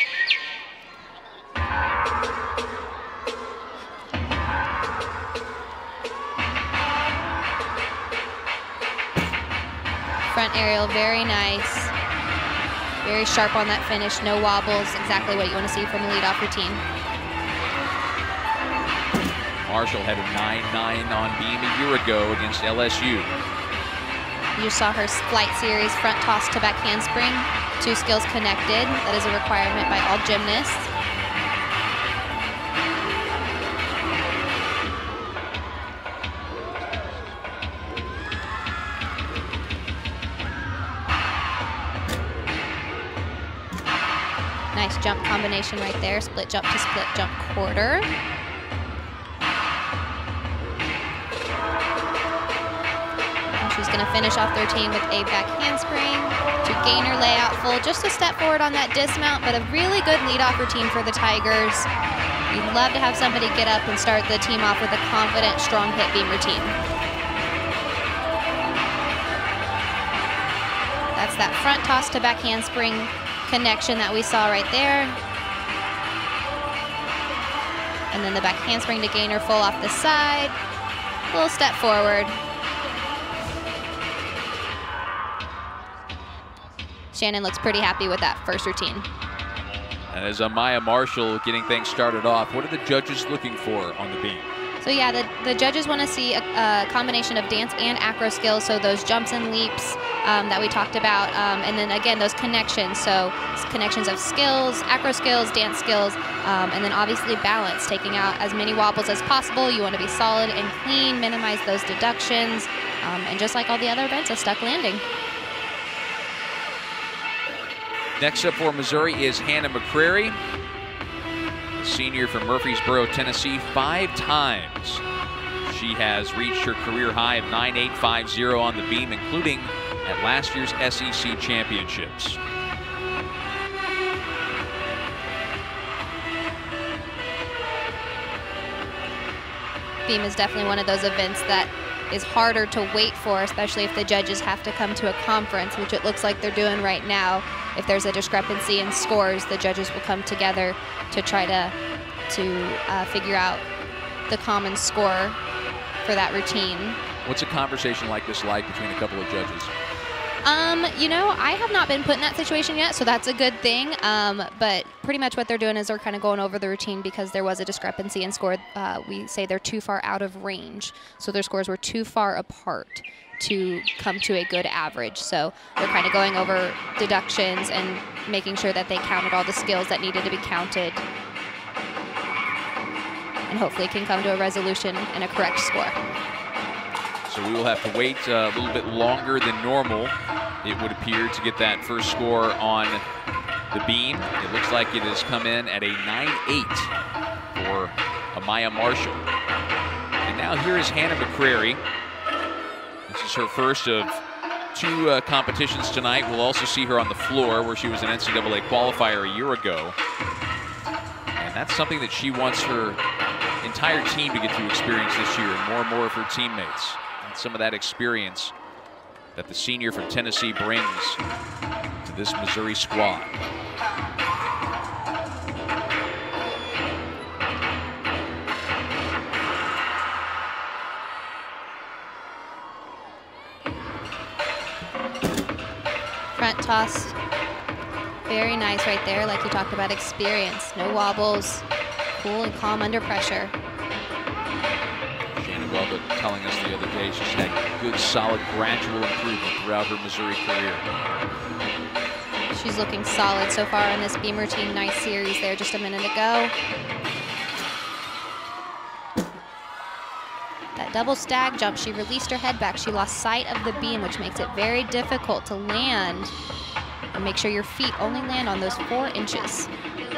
Front aerial, very nice. Very sharp on that finish, no wobbles, exactly what you want to see from a leadoff routine. Marshall had a 9.9 on beam a year ago against LSU. You just saw her flight series front toss to back handspring. 2 skills connected. That is a requirement by all gymnasts. Nice jump combination right there. Split jump to split jump quarter. She's going to finish off their routine with a back handspring to gainer layout full. Just a step forward on that dismount, but a really good leadoff routine for the Tigers. You'd love to have somebody get up and start the team off with a confident, strong hip beam routine. That's that front toss to back handspring connection that we saw right there. And then the back handspring to gainer full off the side. Little step forward. Shannon looks pretty happy with that first routine. And as Amaya Marshall getting things started off, what are the judges looking for on the beam? So yeah, the judges want to see a combination of dance and acro skills, so those jumps and leaps that we talked about, and then again, those connections, so connections of skills, acro skills, dance skills, and then obviously balance, taking out as many wobbles as possible. You want to be solid and clean, minimize those deductions, and just like all the other events, a stuck landing. Next up for Missouri is Hannah McCrary, a senior from Murfreesboro, Tennessee. 5 times she has reached her career high of 9.850 on the beam, including at last year's SEC Championships. Beam is definitely one of those events that is harder to wait for, especially if the judges have to come to a conference, which it looks like they're doing right now. If there's a discrepancy in scores, the judges will come together to try to figure out the common score for that routine. What's a conversation like this like between a couple of judges? You know, I have not been put in that situation yet, so that's a good thing. But pretty much what they're doing is they're kind of going over the routine because there was a discrepancy in score. We say they're too far out of range, so their scores were too far apart to come to a good average. So they're kind of going over deductions and making sure that they counted all the skills that needed to be counted, and hopefully can come to a resolution and a correct score. So we will have to wait a little bit longer than normal, it would appear, to get that first score on the beam. It looks like it has come in at a 9.8 for Amaya Marshall. And now here is Hannah McCrary. This is her first of 2 competitions tonight. We'll also see her on the floor, where she was an NCAA qualifier a year ago. And that's something that she wants her entire team to get to experience this year, and more of her teammates. And some of that experience that the senior from Tennessee brings to this Missouri squad. Front toss, very nice right there, like you talked about, experience. No wobbles, cool and calm under pressure. Shannon Welbert telling us the other day she's had good, solid, gradual improvement throughout her Missouri career. She's looking solid so far in this beam routine. Nice series there just a minute ago. That double stag jump, she released her head back. She lost sight of the beam, which makes it very difficult to land. And make sure your feet only land on those 4 inches.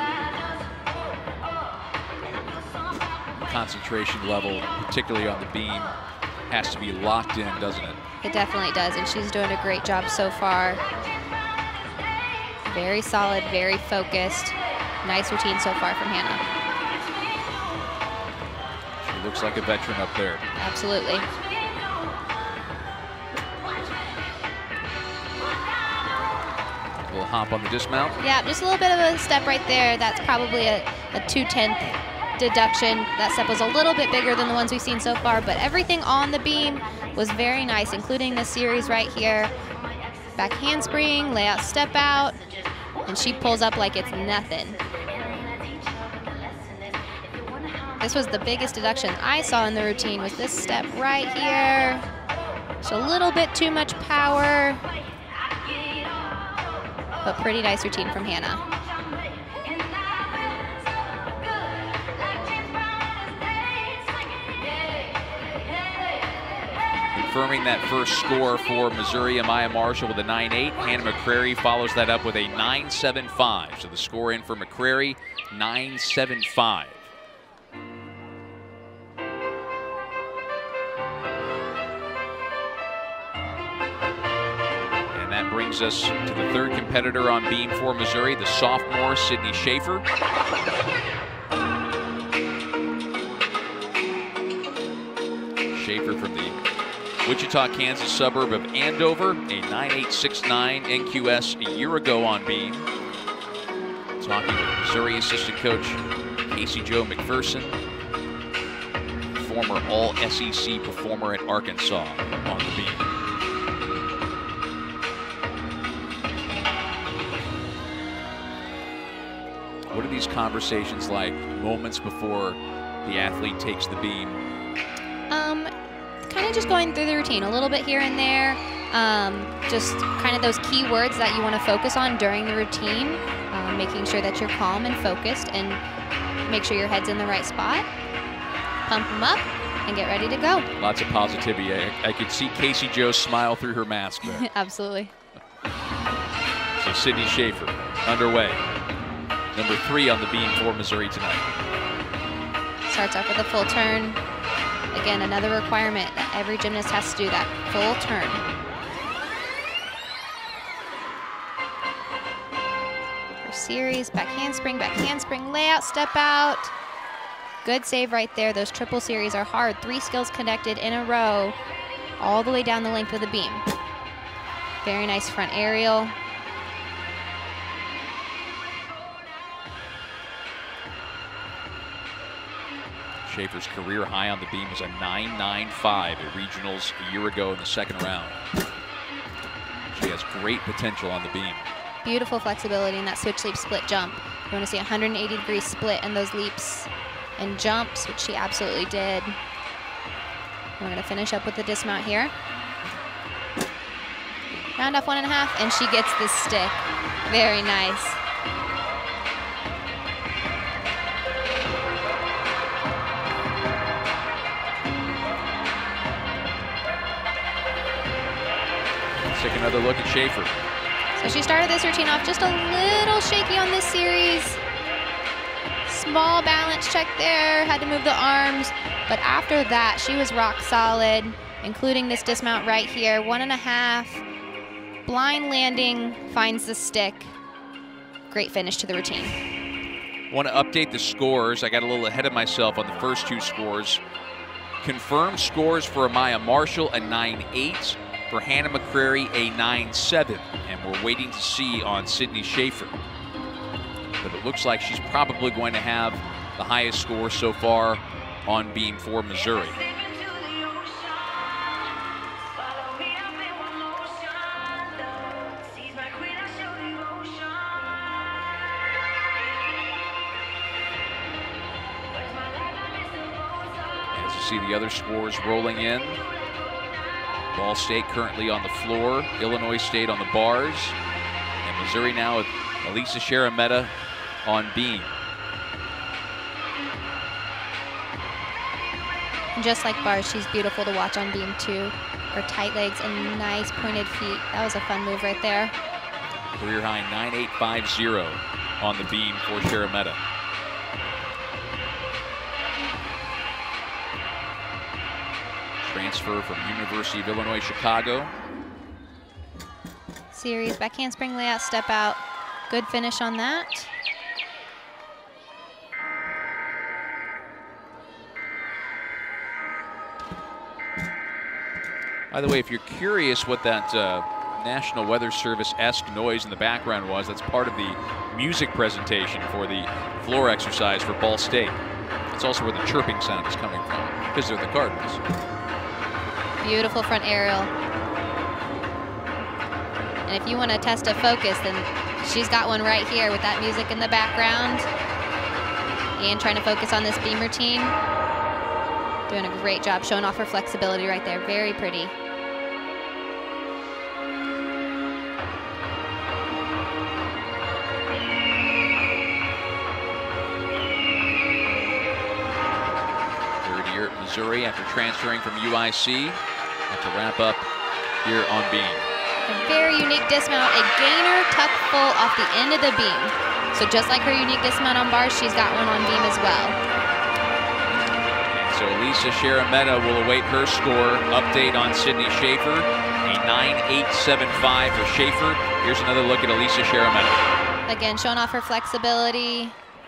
Concentration level, particularly on the beam, has to be locked in, doesn't it? It definitely does, and she's doing a great job so far. Very solid, very focused. Nice routine so far from Hannah. She looks like a veteran up there. Absolutely. We'll hop on the dismount. Yeah, just a little bit of a step right there. That's probably a 2/10 deduction. That step was a little bit bigger than the ones we've seen so far, but everything on the beam was very nice, including this series right here. Back handspring, layout step out, and she pulls up like it's nothing. This was the biggest deduction I saw in the routine, was this step right here. Just a little bit too much power, but pretty nice routine from Hannah. Confirming that first score for Missouri, Amaya Marshall with a 9.8. Hannah McCrary follows that up with a 9.75. So the score in for McCrary, 9.75. that brings us to the third competitor on beam for Missouri, the sophomore Sydney Schaefer. Schaefer from the Wichita, Kansas suburb of Andover, a 9.869 NQS a year ago on beam. Talking with Missouri assistant coach Casey Joe McPherson, former All-SEC performer at Arkansas on the beam. What are these conversations like moments before the athlete takes the beam? Kind of just going through the routine a little bit here and there. Just kind of those key words that you want to focus on during the routine. Making sure that you're calm and focused and make sure your head's in the right spot. Pump them up and get ready to go. Lots of positivity. I could see Casey Joe smile through her mask there. Absolutely. So Sydney Schaefer underway. Number 3 on the beam for Missouri tonight. Starts off with a full turn. Again, another requirement that every gymnast has to do, that full turn. First series, back handspring, layout, step out. Good save right there. Those triple series are hard. 3 skills connected in a row, all the way down the length of the beam. Very nice front aerial. Schaefer's career high on the beam is a 9.95 at regionals a year ago in the second round. She has great potential on the beam. Beautiful flexibility in that switch leap split jump. You want to see a 180-degree split in those leaps and jumps, which she absolutely did. We're going to finish up with the dismount here. Round off 1.5, and she gets the stick. Very nice. Let's take another look at Schaefer. So she started this routine off just a little shaky on this series. Small balance check there, had to move the arms. But after that, she was rock solid, including this dismount right here. 1.5, blind landing, finds the stick. Great finish to the routine. Want to update the scores. I got a little ahead of myself on the first 2 scores. Confirmed scores for Amaya Marshall, a 9.8. For Hannah McCrary, a 9.7, and we're waiting to see on Sydney Schaefer. But it looks like she's probably going to have the highest score so far on beam for Missouri. As you see the other scores rolling in, Ball State currently on the floor, Illinois State on the bars, and Missouri now with Elisa Sharametta on beam. And just like bars, she's beautiful to watch on beam too. Her tight legs and nice pointed feet. That was a fun move right there. Career high 9.850 on the beam for Sharametta. Transfer from University of Illinois, Chicago. Series, back handspring layout, step out. Good finish on that. By the way, if you're curious what that National Weather Service-esque noise in the background was, that's part of the music presentation for the floor exercise for Ball State. It's also where the chirping sound is coming from, because they're the Cardinals. Beautiful front aerial. And if you want to test a focus, then she's got one right here with that music in the background. And trying to focus on this beam routine. Doing a great job showing off her flexibility right there. Very pretty. Third year at Missouri after transferring from UIC. Have to wrap up here on beam. A very unique dismount, a gainer tuck full off the end of the beam. So just like her unique dismount on bars, she's got one on beam as well. And so Elisa Sharametta will await her score. Update on Sydney Schaefer, a 9.875 for Schaefer. Here's another look at Elisa Sharametta. Again, showing off her flexibility.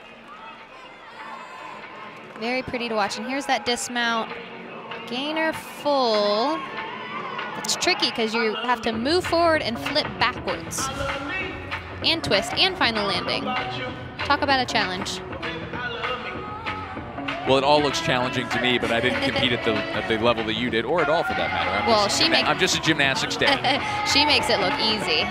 Very pretty to watch. And here's that dismount. Gainer full. It's tricky because you have to move forward and flip backwards. And twist and find the landing. Talk about a challenge. Well, it all looks challenging to me, but I didn't compete at the level that you did, or at all for that matter. I'm just a gymnastics dad. She makes it look easy.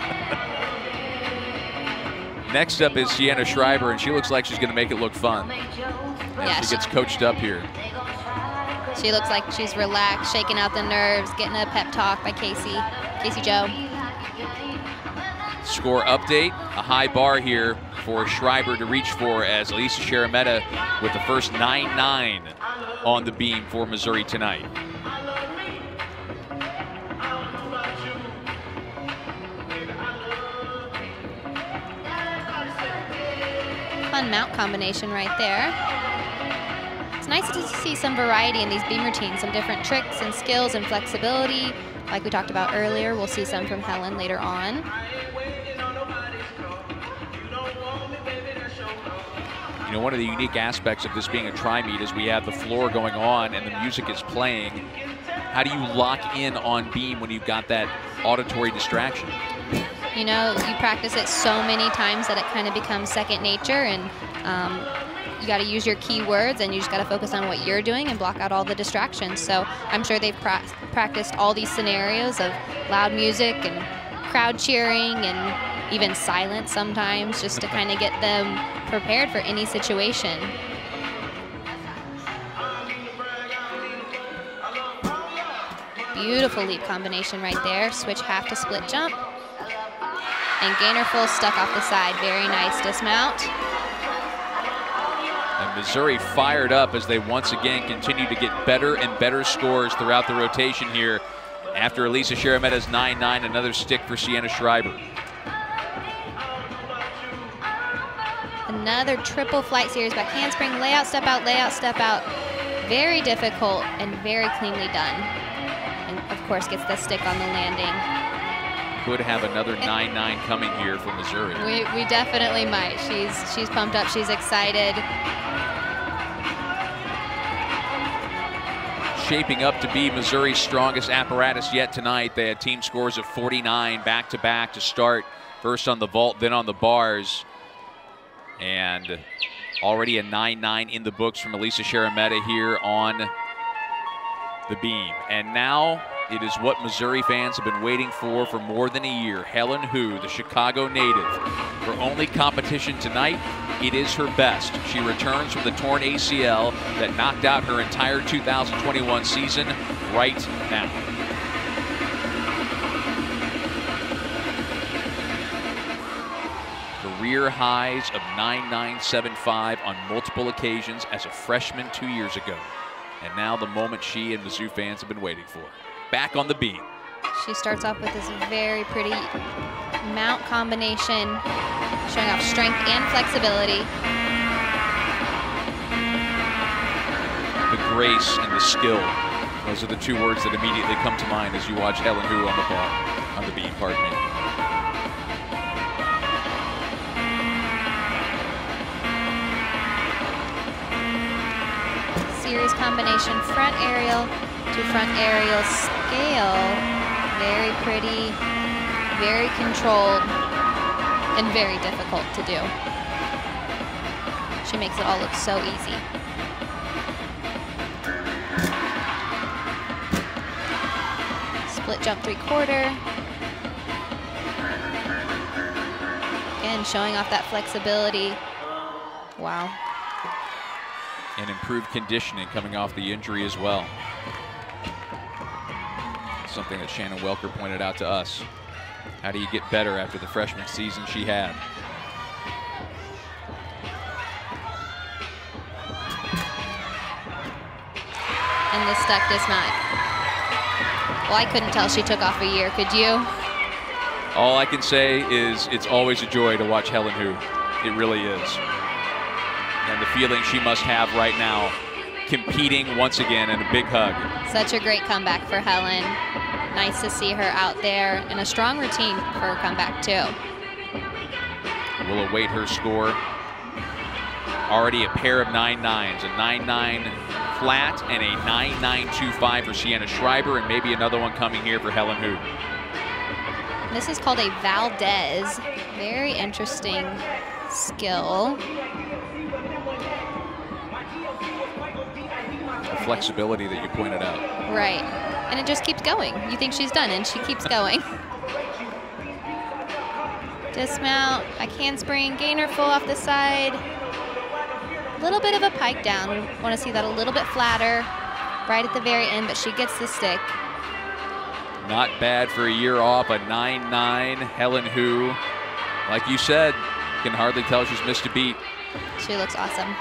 Next up is Sienna Schreiber, and she looks like she's going to make it look fun. And she gets coached up here. She looks like she's relaxed, shaking out the nerves, getting a pep talk by Casey Joe. Score update, a high bar here for Schreiber to reach for as Elisa Sharametta with the first 9.9 on the beam for Missouri tonight. Fun mount combination right there. It's nice to see some variety in these beam routines, some different tricks and skills and flexibility. Like we talked about earlier, we'll see some from Helen later on. You know, one of the unique aspects of this being a tri-meet is we have the floor going on and the music is playing. How do you lock in on beam when you've got that auditory distraction? You know, you practice it so many times that it kind of becomes second nature, and you got to use your keywords, and you just got to focus on what you're doing and block out all the distractions. So I'm sure they've practiced all these scenarios of loud music and crowd cheering and even silence sometimes, just to kind of get them prepared for any situation. Beautiful leap combination right there. Switch half to split jump. And gainer full stuck off the side. Very nice dismount. And Missouri fired up as they once again continue to get better and better scores throughout the rotation here. After Elisa Sharametta's 9.9, another stick for Sienna Schreiber. Another triple flight series back handspring, layout, step out, layout, step out. Very difficult and very cleanly done. And of course gets the stick on the landing. Could have another 9.9 coming here for Missouri. We definitely might. She's pumped up, she's excited. Shaping up to be Missouri's strongest apparatus yet tonight. They had team scores of 49 back-to-back to start. First on the vault, then on the bars. And already a 9.9 in the books from Elisa Sharametta here on the beam. And now it is what Missouri fans have been waiting for more than a year. Helen Hu, the Chicago native. Her only competition tonight, it is her best. She returns from the torn ACL that knocked out her entire 2021 season right now. Career highs of 9.975 on multiple occasions as a freshman 2 years ago. And now the moment she and Mizzou fans have been waiting for. Back on the beam. She starts off with this very pretty mount combination, showing off strength and flexibility. The grace and the skill. Those are the two words that immediately come to mind as you watch Helen Hu on the bar, on the beam, pardon me. Series combination, front aerial to front aerial scale. Very pretty, very controlled, and very difficult to do. She makes it all look so easy. Split jump 3/4. Again, showing off that flexibility. Wow. And improved conditioning coming off the injury as well. Something that Shannon Welker pointed out to us. How do you get better after the freshman season she had? And the stuck dismount. Well, I couldn't tell she took off a year, could you? All I can say is it's always a joy to watch Helen Hu. It really is. And the feeling she must have right now, competing once again, and a big hug. Such a great comeback for Helen. nice to see her out there in a strong routine for her comeback too. We'll await her score. Already a pair of 9.9s, a 9.9 flat and a 9.925 for Sienna Schreiber, and maybe another one coming here for Helen Hu. This is called a Valdez. Very interesting skill. The flexibility that you pointed out. Right, and it just keeps going. You think she's done, and she keeps going. Dismount, back handspring, gainer full off the side. A little bit of a pike down. We want to see that a little bit flatter right at the very end, but she gets the stick. Not bad for a year off, a 9.9. Helen Hu, like you said, can hardly tell she's missed a beat. She looks awesome.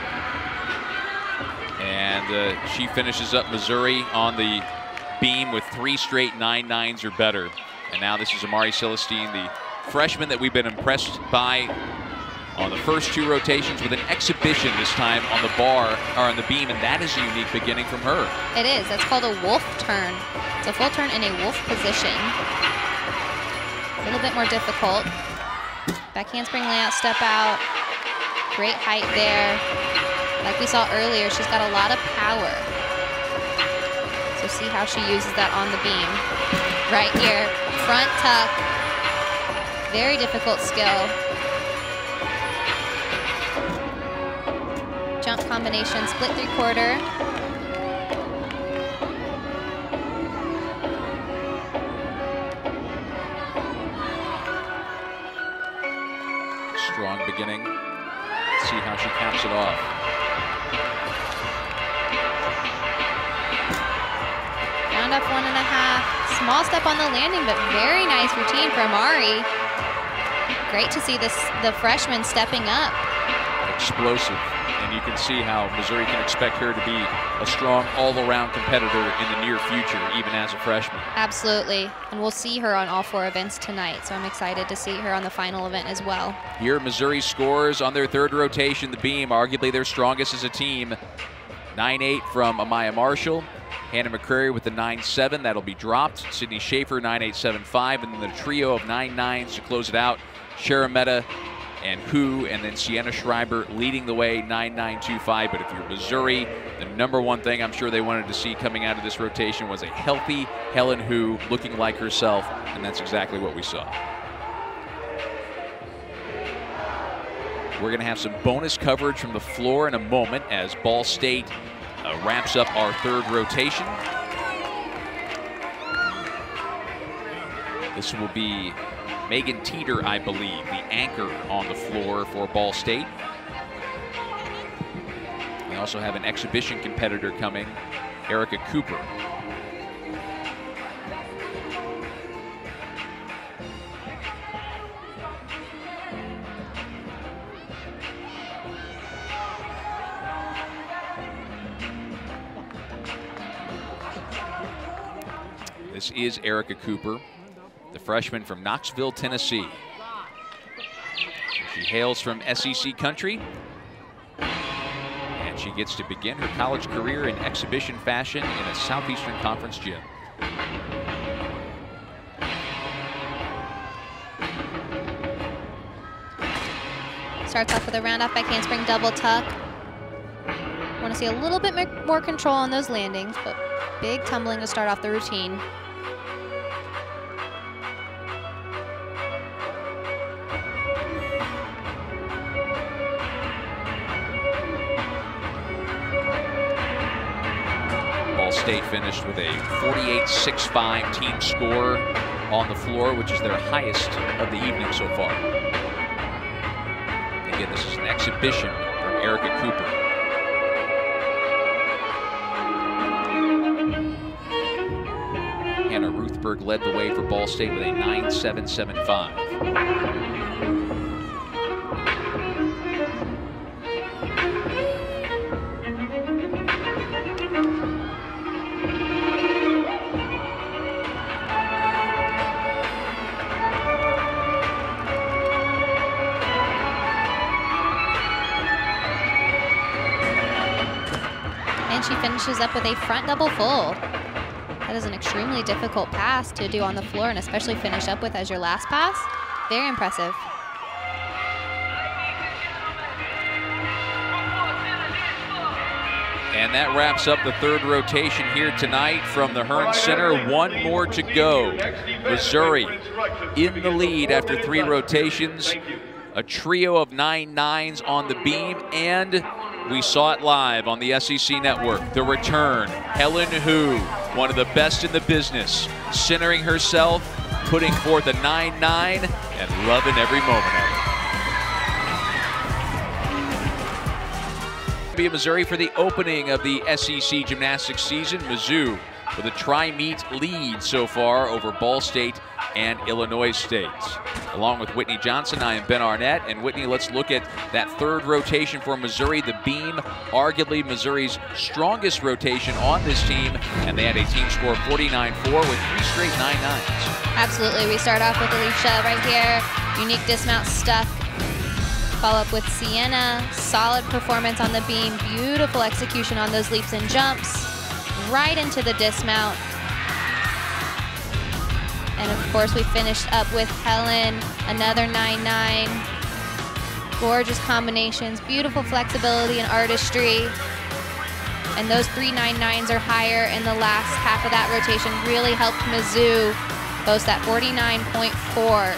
And she finishes up Missouri on the beam with 3 straight 9.9s or better. And now this is Amari Celestine, the freshman that we've been impressed by on the first 2 rotations, with an exhibition this time on the bar, or on the beam, and that is a unique beginning from her. It is. That's called a wolf turn. It's a full turn in a wolf position. A little bit more difficult. Back handspring layout, step out. Great height there. Like we saw earlier, she's got a lot of power. So see how she uses that on the beam. Right here, front tuck. Very difficult skill. Jump combination, split 3/4. Strong beginning. Let's see how she caps it off. Round up 1.5. Small step on the landing, but very nice routine for Amari. Great to see the freshman stepping up. Explosive. And you can see how Missouri can expect her to be a strong all-around competitor in the near future, even as a freshman. Absolutely. And we'll see her on all 4 events tonight, so I'm excited to see her on the final event as well. Here, Missouri scores on their 3rd rotation, the beam, arguably their strongest as a team. 9.8 from Amaya Marshall. Hannah McCrary with the 9.7. That'll be dropped. Sydney Schaefer, 9.875. And then the trio of 9.9s to close it out. Sharametta and Hu, and then Sienna Schreiber leading the way, 9.925. But if you're Missouri, the #1 thing I'm sure they wanted to see coming out of this rotation was a healthy Helen Hu looking like herself, and that's exactly what we saw. We're going to have some bonus coverage from the floor in a moment as Ball State wraps up our 3rd rotation. This will be Megan Teeter, I believe, the anchor on the floor for Ball State. We also have an exhibition competitor coming, Erica Cooper. This is Erica Cooper, the freshman from Knoxville, Tennessee. She hails from SEC country, and she gets to begin her college career in exhibition fashion in a Southeastern Conference gym. Starts off with a round off back handspring double tuck. Want to see a little bit more control on those landings, but big tumbling to start off the routine. State finished with a 48.65 team score on the floor, which is their highest of the evening so far. Again, this is an exhibition from Erica Cooper. Hannah Ruthberg led the way for Ball State with a 9.775. She finishes up with a front double full. That is an extremely difficult pass to do on the floor, and especially finish up with as your last pass. Very impressive. And that wraps up the third rotation here tonight from the Hearn Center. One more to go. Missouri in the lead after 3 rotations. A trio of 9-9s on the beam, and we saw it live on the SEC Network. The return, Helen Hu, one of the best in the business, centering herself, putting forth a 9-9, and loving every moment of it. Missouri for the opening of the SEC gymnastics season. Mizzou with a tri-meet lead so far over Ball State and Illinois State. Along with Whitney Johnson, I am Ben Arnett. And Whitney, let's look at that third rotation for Missouri. The beam, arguably Missouri's strongest rotation on this team. And they had a team score of 49-4 with 3 straight 9-9s. Absolutely. We start off with Alicia right here. Unique dismount stuff. Follow up with Sienna. Solid performance on the beam. Beautiful execution on those leaps and jumps. Right into the dismount. And of course, we finished up with Helen, another 9-9. Gorgeous combinations, beautiful flexibility and artistry. And those 3 9-9s or higher in the last half of that rotation really helped Mizzou boast that 49.4.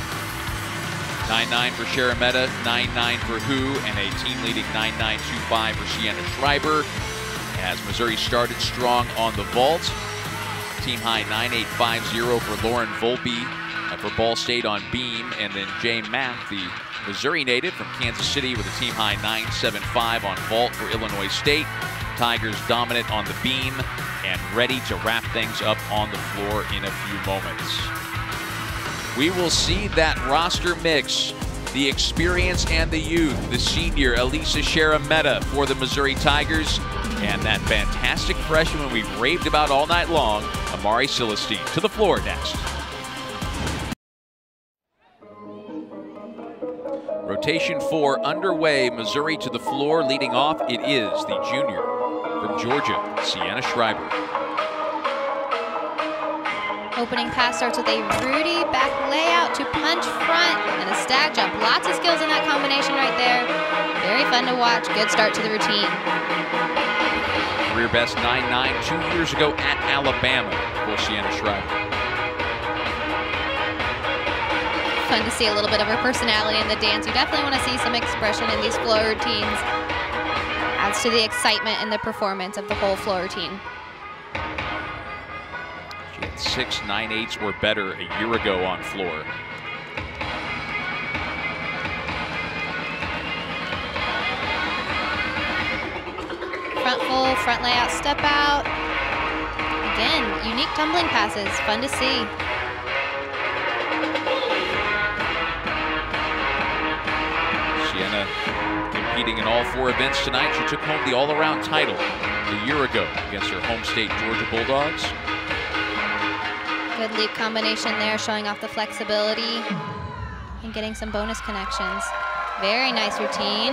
9-9 for Sharametta, 9-9 for Hu, and a team-leading 9-9-2-5 for Sienna Schreiber. As Missouri started strong on the vault. Team high 9-8-5-0 for Lauren Volpe for Ball State on beam. And then Jay Mack, the Missouri native from Kansas City, with a team high 9-7-5 on vault for Illinois State. Tigers dominant on the beam and ready to wrap things up on the floor in a few moments. We will see that roster mix, the experience and the youth, the senior Elisa Sharametta for the Missouri Tigers, and that fantastic freshman we've raved about all night long, Amari Celestine. To the floor next. Rotation 4 underway. Missouri to the floor. Leading off, it is the junior from Georgia, Sienna Schreiber. Opening pass starts with a Rudy back layout to punch front and a stag jump. Lots of skills in that combination right there. Very fun to watch. Good start to the routine. Career best 9-9 2 years ago at Alabama for Sienna Schreiber. Fun to see a little bit of her personality in the dance. You definitely want to see some expression in these floor routines. Adds to the excitement and the performance of the whole floor routine. She had 6 9-8s or better a year ago on floor. Front full, front layout, step out. Again, unique tumbling passes, fun to see. Sienna competing in all 4 events tonight. She took home the all-around title a year ago against her home state Georgia Bulldogs. Good leap combination there, showing off the flexibility and getting some bonus connections. Very nice routine.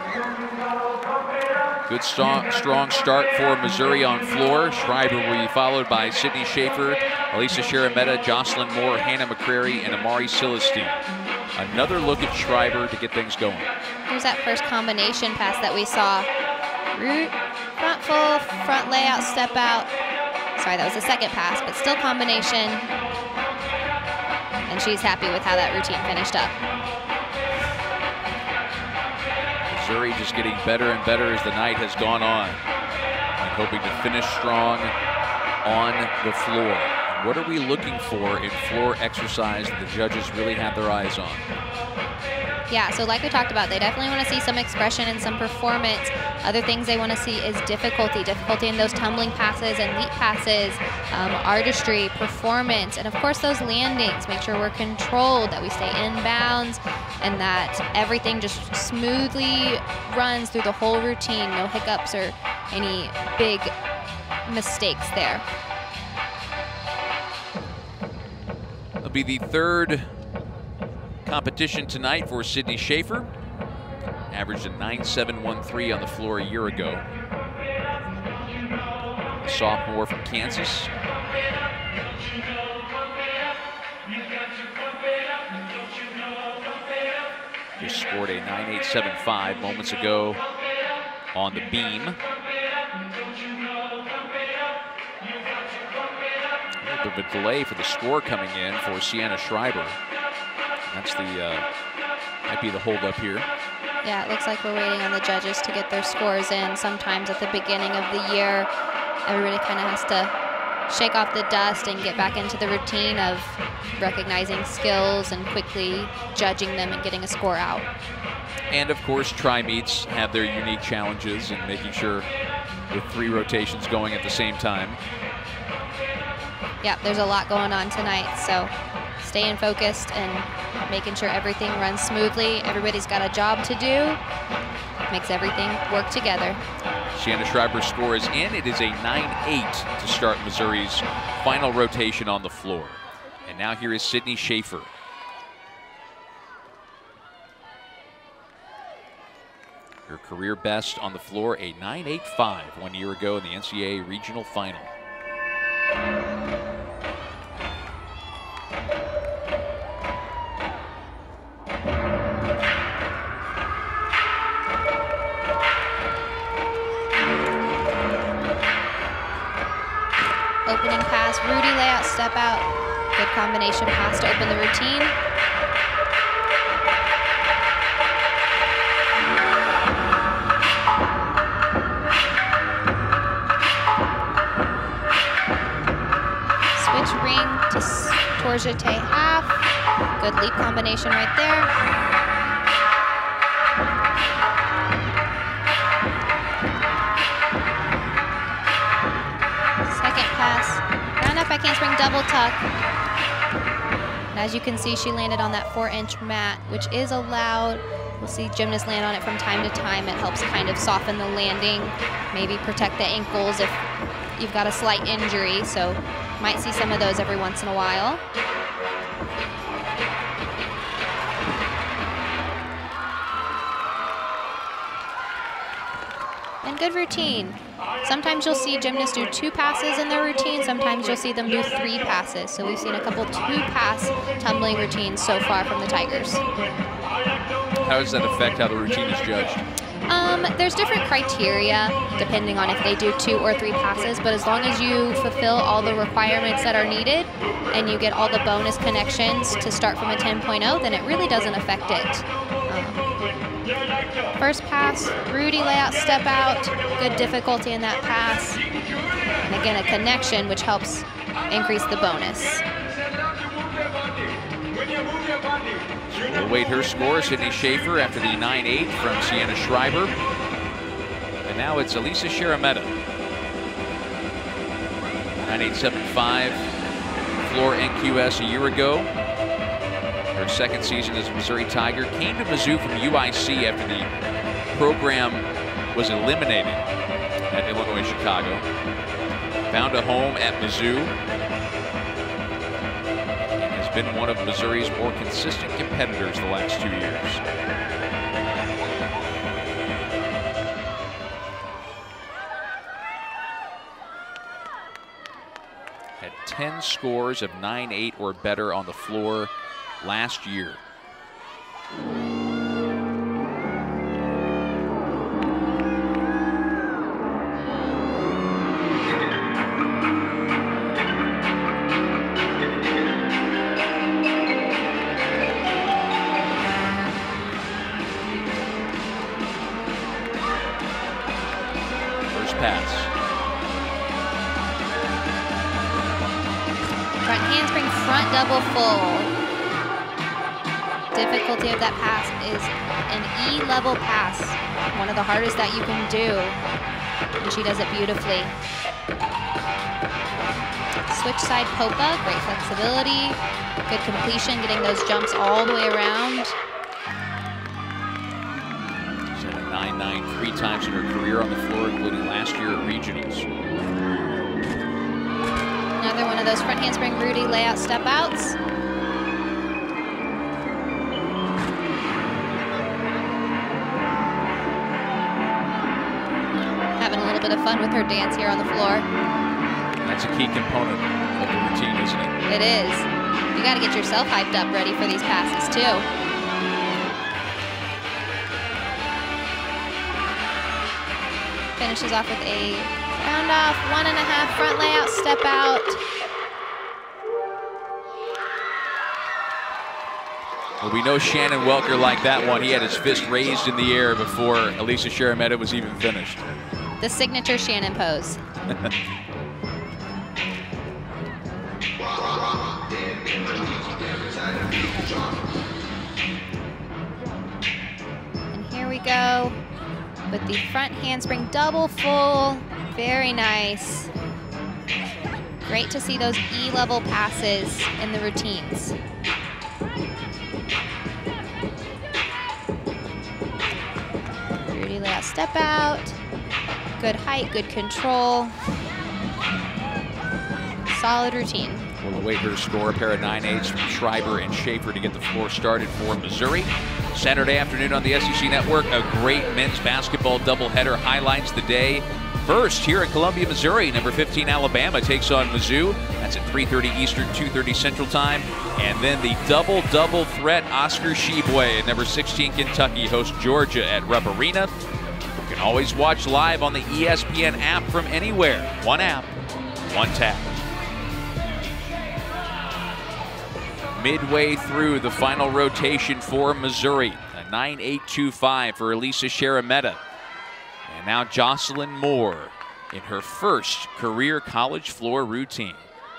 Good strong start for Missouri on floor. Schreiber will be followed by Sydney Schaefer, Elisa Sharametta, Jocelyn Moore, Hannah McCrary, and Amari Celestine. Another look at Schreiber to get things going. Here's that first combination pass that we saw. Root, front full, front layout, step out. Sorry, that was the second pass, but still combination. And she's happy with how that routine finished up. Missouri just getting better and better as the night has gone on, and hoping to finish strong on the floor. What are we looking for in floor exercise that the judges really have their eyes on? Yeah, so like we talked about, they definitely want to see some expression and some performance. Other things they want to see is difficulty in those tumbling passes and leap passes, artistry, performance, and of course those landings. Make sure we're controlled, that we stay in bounds, and that everything just smoothly runs through the whole routine. No hiccups or any big mistakes there. It'll be the third competition tonight for Sydney Schaefer. Averaged a 9.713 on the floor a year ago. A sophomore from Kansas. scored a 9.875 moments ago on the beam. A little bit of a delay for the score coming in for Sienna Schreiber. That's the, might be the holdup here. Yeah, it looks like we're waiting on the judges to get their scores in. Sometimes at the beginning of the year, everybody kind of has to shake off the dust and get back into the routine of recognizing skills and quickly judging them and getting a score out. And of course, tri-meets have their unique challenges in making sure with 3 rotations going at the same time. Yeah, there's a lot going on tonight, so staying focused and making sure everything runs smoothly. Everybody's got a job to do. Makes everything work together. Sienna Schreiber's score is in. It is a 9.8 to start Missouri's final rotation on the floor. And now here is Sydney Schaefer. Her career best on the floor, a 9.85 1 year ago in the NCAA regional final. Opening pass, Rudy layout, step out. Good combination pass to open the routine. Switch ring to towards jeté half. Good leap combination right there. Back handspring double tuck. And as you can see, she landed on that 4-inch mat, which is allowed. We'll see gymnasts land on it from time to time. It helps kind of soften the landing, maybe protect the ankles if you've got a slight injury. So might see some of those every once in a while. And good routine. Sometimes you'll see gymnasts do 2 passes in their routine. Sometimes you'll see them do 3 passes. So we've seen a couple 2-pass tumbling routines so far from the Tigers. How does that affect how the routine is judged? There's different criteria depending on if they do 2 or 3 passes, but as long as you fulfill all the requirements that are needed and you get all the bonus connections to start from a 10.0, then it really doesn't affect it. First pass, Rudy layout, step out, good difficulty in that pass. And again, a connection which helps increase the bonus. We'll wait her score, Sydney Schaefer, after the 9.8 from Sienna Schreiber. And now it's Elisa Sharametta. 9.875 floor NQS a year ago. Her second season as a Missouri Tiger. Came to Mizzou from UIC after the program was eliminated at Illinois Chicago. Found a home at Mizzou. And has been one of Missouri's more consistent competitors the last 2 years. Had 10 scores of 9.8 or better on the floor last year. First pass. Front handspring, front double full. Difficulty of that pass is an E-level pass, one of the hardest that you can do, and she does it beautifully. Switch side Popa, great flexibility, good completion, getting those jumps all the way around. She's had a 9.9 3 times in her career on the floor, including last year at regionals. Another one of those front handspring Rudy layout step outs. Bit of fun with her dance here on the floor. That's a key component of the routine, isn't it? It is. You got to get yourself hyped up ready for these passes too. finishes off with a round off, 1.5 front layout, step out. Well, we know Shannon Welker liked that one. He had his fist raised in the air before Elisa Sharametta was even finished. The signature Shannon pose. And here we go with the front handspring double full. Very nice. Great to see those E-level passes in the routines. Rudy layout step out. Good height, good control. Solid routine. We'll await her score, a pair of 9.8s from Schreiber and Schaefer to get the floor started for Missouri. Saturday afternoon on the SEC Network, a great men's basketball doubleheader highlights the day. First, here in Columbia, Missouri, number 15 Alabama takes on Mizzou. That's at 3:30 Eastern, 2:30 Central Time. And then the double threat, Oscar Tshiebwe at number 16 Kentucky hosts Georgia at Rupp Arena. You can always watch live on the ESPN app from anywhere. One app, one tap. Midway through the final rotation for Missouri, a 9.825 for Elisa Sharametta. And now Jocelyn Moore in her first career college floor routine.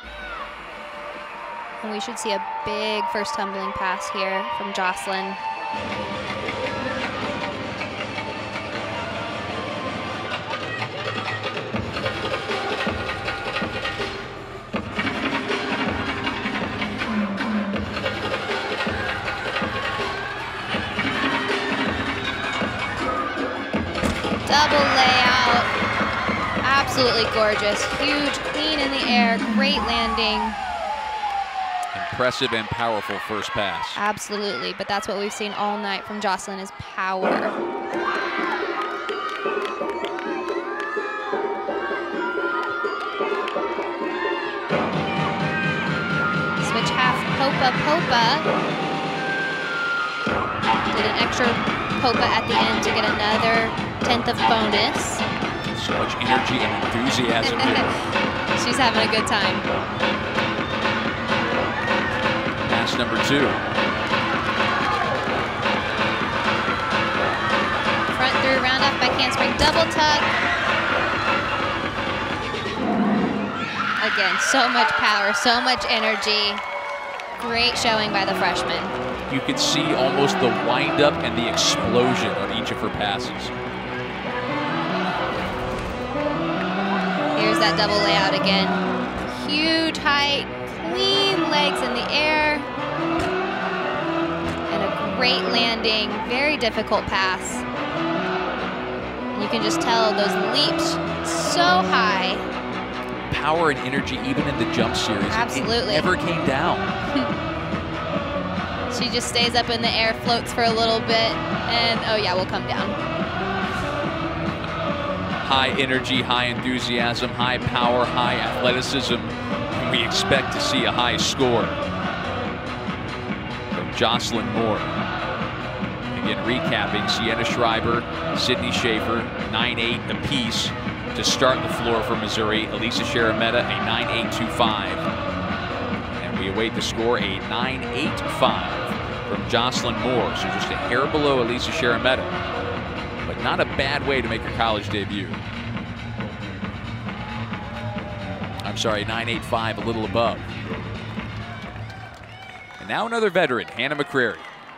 And we should see a big first tumbling pass here from Jocelyn. Double layout, absolutely gorgeous. Huge, clean in the air, great landing. Impressive and powerful first pass. Absolutely, but that's what we've seen all night from Jocelyn is power. Switch half Popa. Did an extra Popa at the end to get another 10th of bonus. So much energy and enthusiasm here. She's having a good time. Pass number 2. Front through, round off back handspring, double tuck. Again, so much power, so much energy. Great showing by the freshman. You could see almost the wind-up and the explosion on each of her passes. Here's that double layout again. Huge height, clean legs in the air. And a great landing, very difficult pass. You can just tell those leaps so high. Power and energy even in the jump series. Absolutely. It never came down. She just stays up in the air, floats for a little bit, and oh yeah, we'll come down. High energy, high enthusiasm, high power, high athleticism, and we expect to see a high score from Jocelyn Moore. Again, recapping, Sienna Schreiber, Sydney Schaefer, 9.8 apiece to start the floor for Missouri. Elisa Sharametta, a 9.825. And we await the score, a 9.85 from Jocelyn Moore. So just a hair below Elisa Sharametta. But not a bad way to make her college debut. I'm sorry, 9.85, a little above. And now another veteran, Hannah McCrary.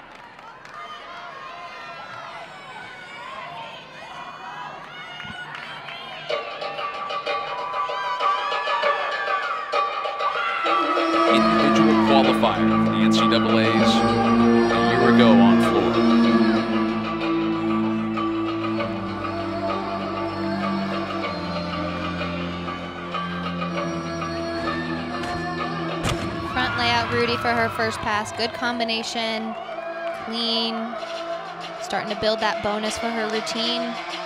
Individual qualifier for the NCAAs a year ago on floor. Front layout, Rudy for her first pass. Good combination, clean. Starting to build that bonus for her routine.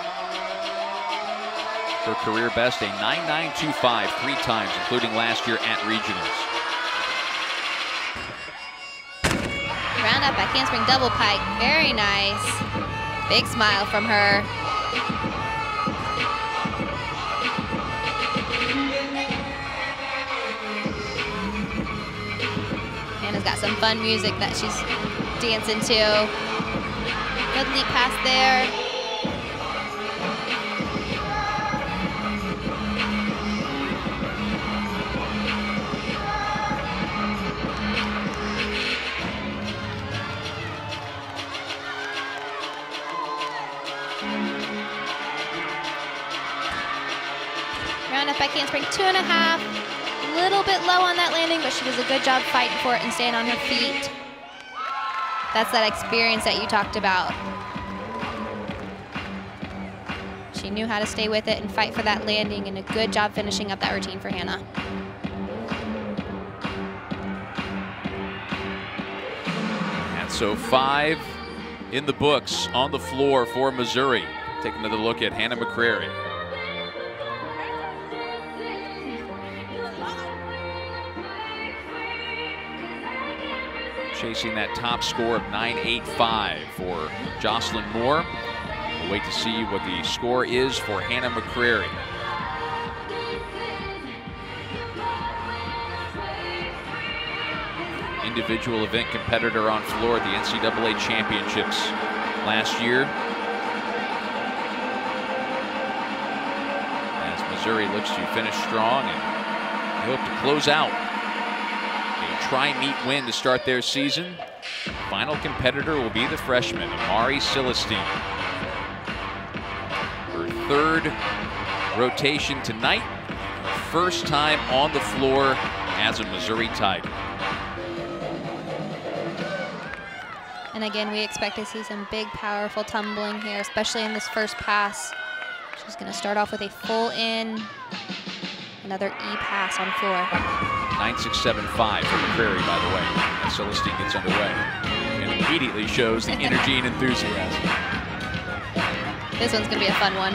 Her career best, a 9.925 3 times, including last year at regionals. Round up back handspring double pike, very nice. Big smile from her. Hannah's got some fun music that she's dancing to. Good leap pass there. Round up by handspring, 2.5. A little bit low on that landing, but she does a good job fighting for it and staying on her feet. That's that experience that you talked about. She knew how to stay with it and fight for that landing, and a good job finishing up that routine for Hannah. And so 5 in the books on the floor for Missouri. Take another look at Hannah McCrary. Chasing that top score of 9.85 for Jocelyn Moore. We'll wait to see what the score is for Hannah McCrary. Individual event competitor on floor at the NCAA Championships last year. As Missouri looks to finish strong and they hope to close out. Tri-meet win to start their season. Final competitor will be the freshman, Amari Celestine. Her 3rd rotation tonight. First time on the floor as a Missouri Tiger. And again, we expect to see some big, powerful tumbling here, especially in this first pass. She's going to start off with a full in. Another E pass on floor. 9.675 for McCrary, by the way, as Celestine gets underway. And immediately shows the energy and enthusiasm. This one's going to be a fun one.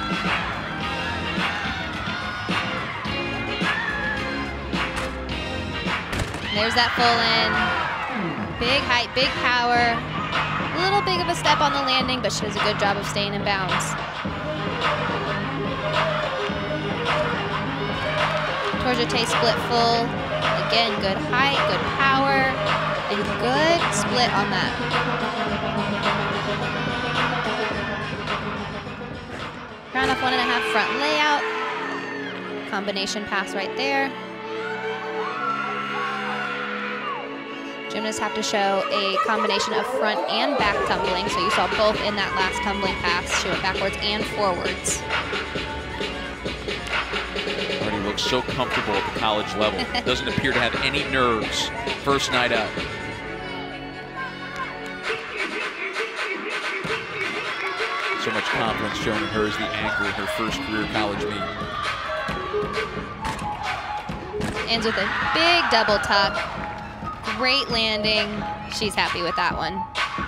And there's that full in. Big height, big power. A little big of a step on the landing, but she does a good job of staying in bounds. Georgia Tay split full. Again, good height, good power, and good split on that. Round off 1.5 front layout. Combination pass right there. Gymnasts have to show a combination of front and back tumbling, so you saw both in that last tumbling pass. She went backwards and forwards. Looks so comfortable at the college level. Doesn't appear to have any nerves. First night out. So much confidence shown in her as the anchor in her first career college meet. Ends with a big double tuck. Great landing. She's happy with that one.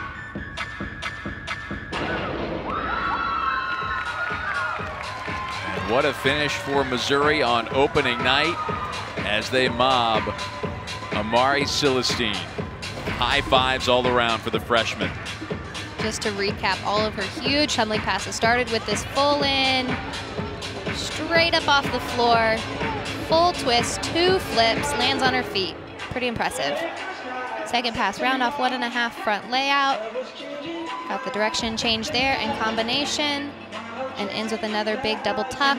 What a finish for Missouri on opening night as they mob Amari Celestine. High fives all around for the freshman. Just to recap, all of her huge tumbling passes started with this full in, straight up off the floor, full twist, 2 flips, lands on her feet. Pretty impressive. Second pass, round off 1.5 front layout. Got the direction change there and combination. And ends with another big double tuck.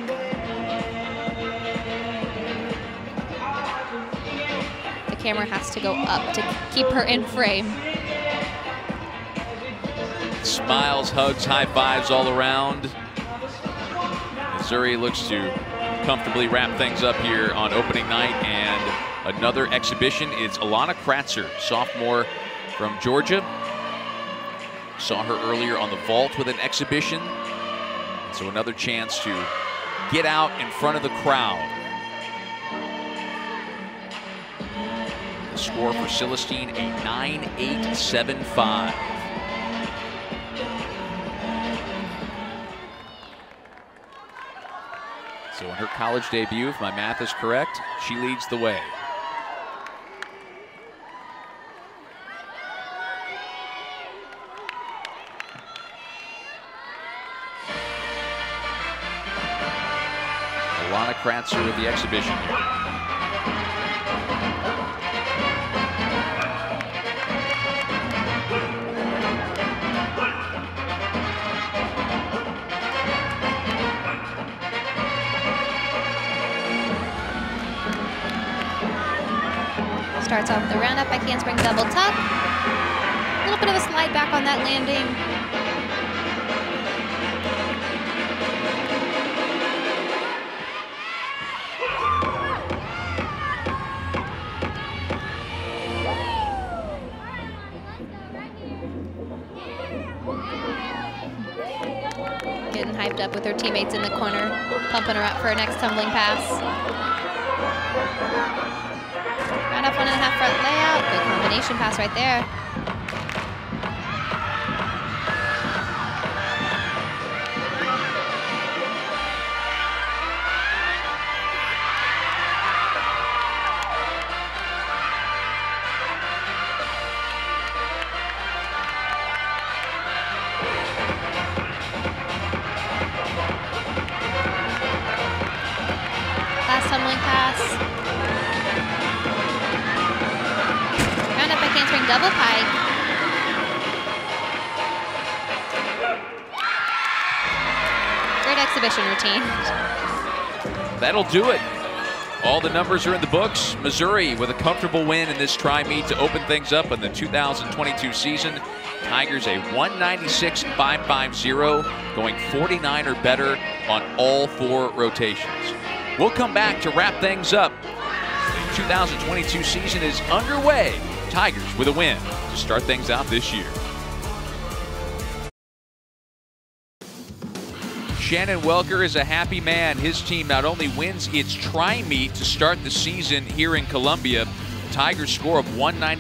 The camera has to go up to keep her in frame. Smiles, hugs, high fives all around. Missouri looks to comfortably wrap things up here on opening night. And another exhibition is Alana Kratzer, sophomore from Georgia. Saw her earlier on the vault with an exhibition. So another chance to get out in front of the crowd. The score for Celestine, a 9.875. So in her college debut, if my math is correct, she leads the way. Alana Kratzer with the exhibition here. Starts off with a round up back handspring double tuck. A little bit of a slide back on that landing. Getting hyped up with her teammates in the corner, pumping her up for her next tumbling pass. Round up 1.5 front layout. Good combination pass right there. Last tumbling pass. Round up back handspring double pike. Great exhibition routine. That'll do it. All the numbers are in the books. Missouri with a comfortable win in this tri-meet to open things up in the 2022 season. Tigers a 196.550, going 49 or better on all 4 rotations. We'll come back to wrap things up. The 2022 season is underway. Tigers with a win to start things out this year. Shannon Welker is a happy man. His team not only wins its tri-meet to start the season here in Columbia, Tigers score of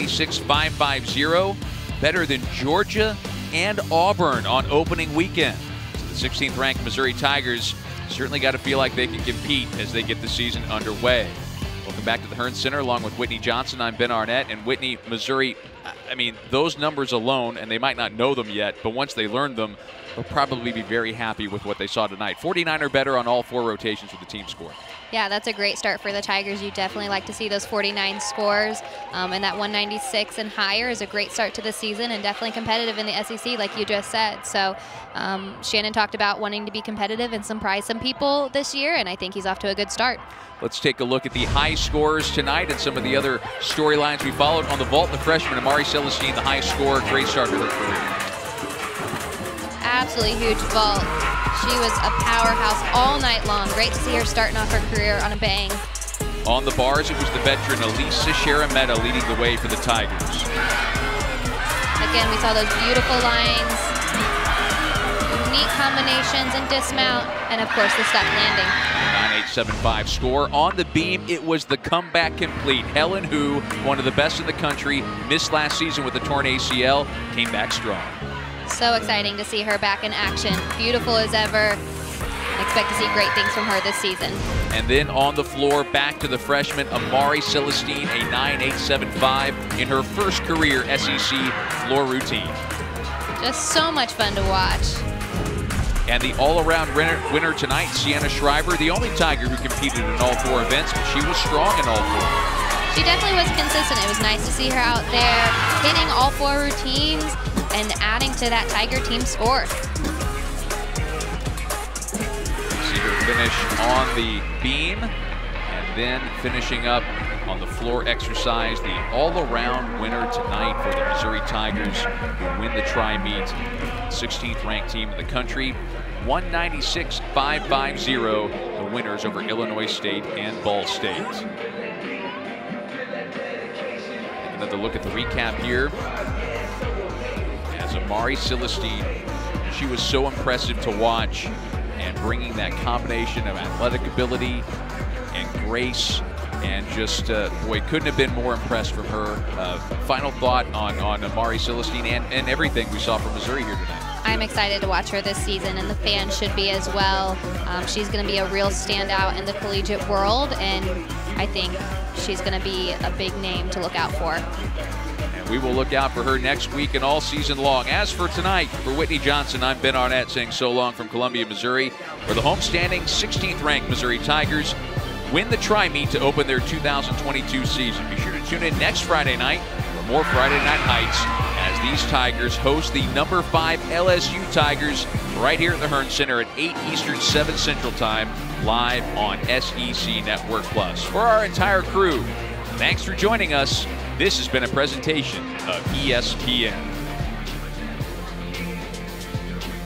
196.550, better than Georgia and Auburn on opening weekend. So the 16th ranked Missouri Tigers certainly got to feel like they can compete as they get the season underway. Welcome back to the Hearn Center along with Whitney Johnson. I'm Ben Arnett. And Whitney, Missouri, I mean, those numbers alone, and they might not know them yet, but once they learn them, they'll probably be very happy with what they saw tonight. 49 or better on all 4 rotations with the team score. Yeah, that's a great start for the Tigers. You definitely like to see those 49 scores, and that 196 and higher is a great start to the season and definitely competitive in the SEC, like you just said. So Shannon talked about wanting to be competitive and surprise some people this year, and I think he's off to a good start. Let's take a look at the high scores tonight and some of the other storylines we followed. On the vault, the freshman Amari Celestine, the high scorer, great start to her career. Absolutely huge vault. She was a powerhouse all night long. Great to see her starting off her career on a bang. On the bars, it was the veteran Elisa Sharametta leading the way for the Tigers. Again, we saw those beautiful lines, unique combinations and dismount, and of course the stuck landing. 9.875 score. On the beam, it was the comeback complete. Helen Hu, one of the best in the country, missed last season with a torn ACL, came back strong. So exciting to see her back in action. Beautiful as ever. Expect to see great things from her this season. And then on the floor, back to the freshman Amari Celestine, a 9.875 in her first career SEC floor routine. Just so much fun to watch. And the all-around winner tonight, Sienna Shriver, the only Tiger who competed in all 4 events, but she was strong in all 4. She definitely was consistent. It was nice to see her out there hitting all 4 routines and adding to that Tiger team score. See her finish on the beam and then finishing up on the floor exercise. The all-around winner tonight for the Missouri Tigers, who win the tri-meet, 16th ranked team in the country. 196.550, the winners over Illinois State and Ball State. Another look at the recap here. As Amari Celestine, she was so impressive to watch, and bringing that combination of athletic ability and grace, and just, boy, couldn't have been more impressed from her. Final thought on Amari Celestine and everything we saw from Missouri here tonight. I'm excited to watch her this season, and the fans should be as well. She's going to be a real standout in the collegiate world, and I think she's going to be a big name to look out for. And we will look out for her next week and all season long. As for tonight, for Whitney Johnson, I'm Ben Arnett saying so long from Columbia, Missouri, where the homestanding 16th ranked Missouri Tigers win the tri-meet to open their 2022 season. Be sure to tune in next Friday night for more Friday Night Heights as these Tigers host the number 5 LSU Tigers right here at the Hearn Center at 8 Eastern, 7 Central Time, live on SEC Network Plus. For our entire crew, Thanks for joining us. This has been a presentation of ESPN.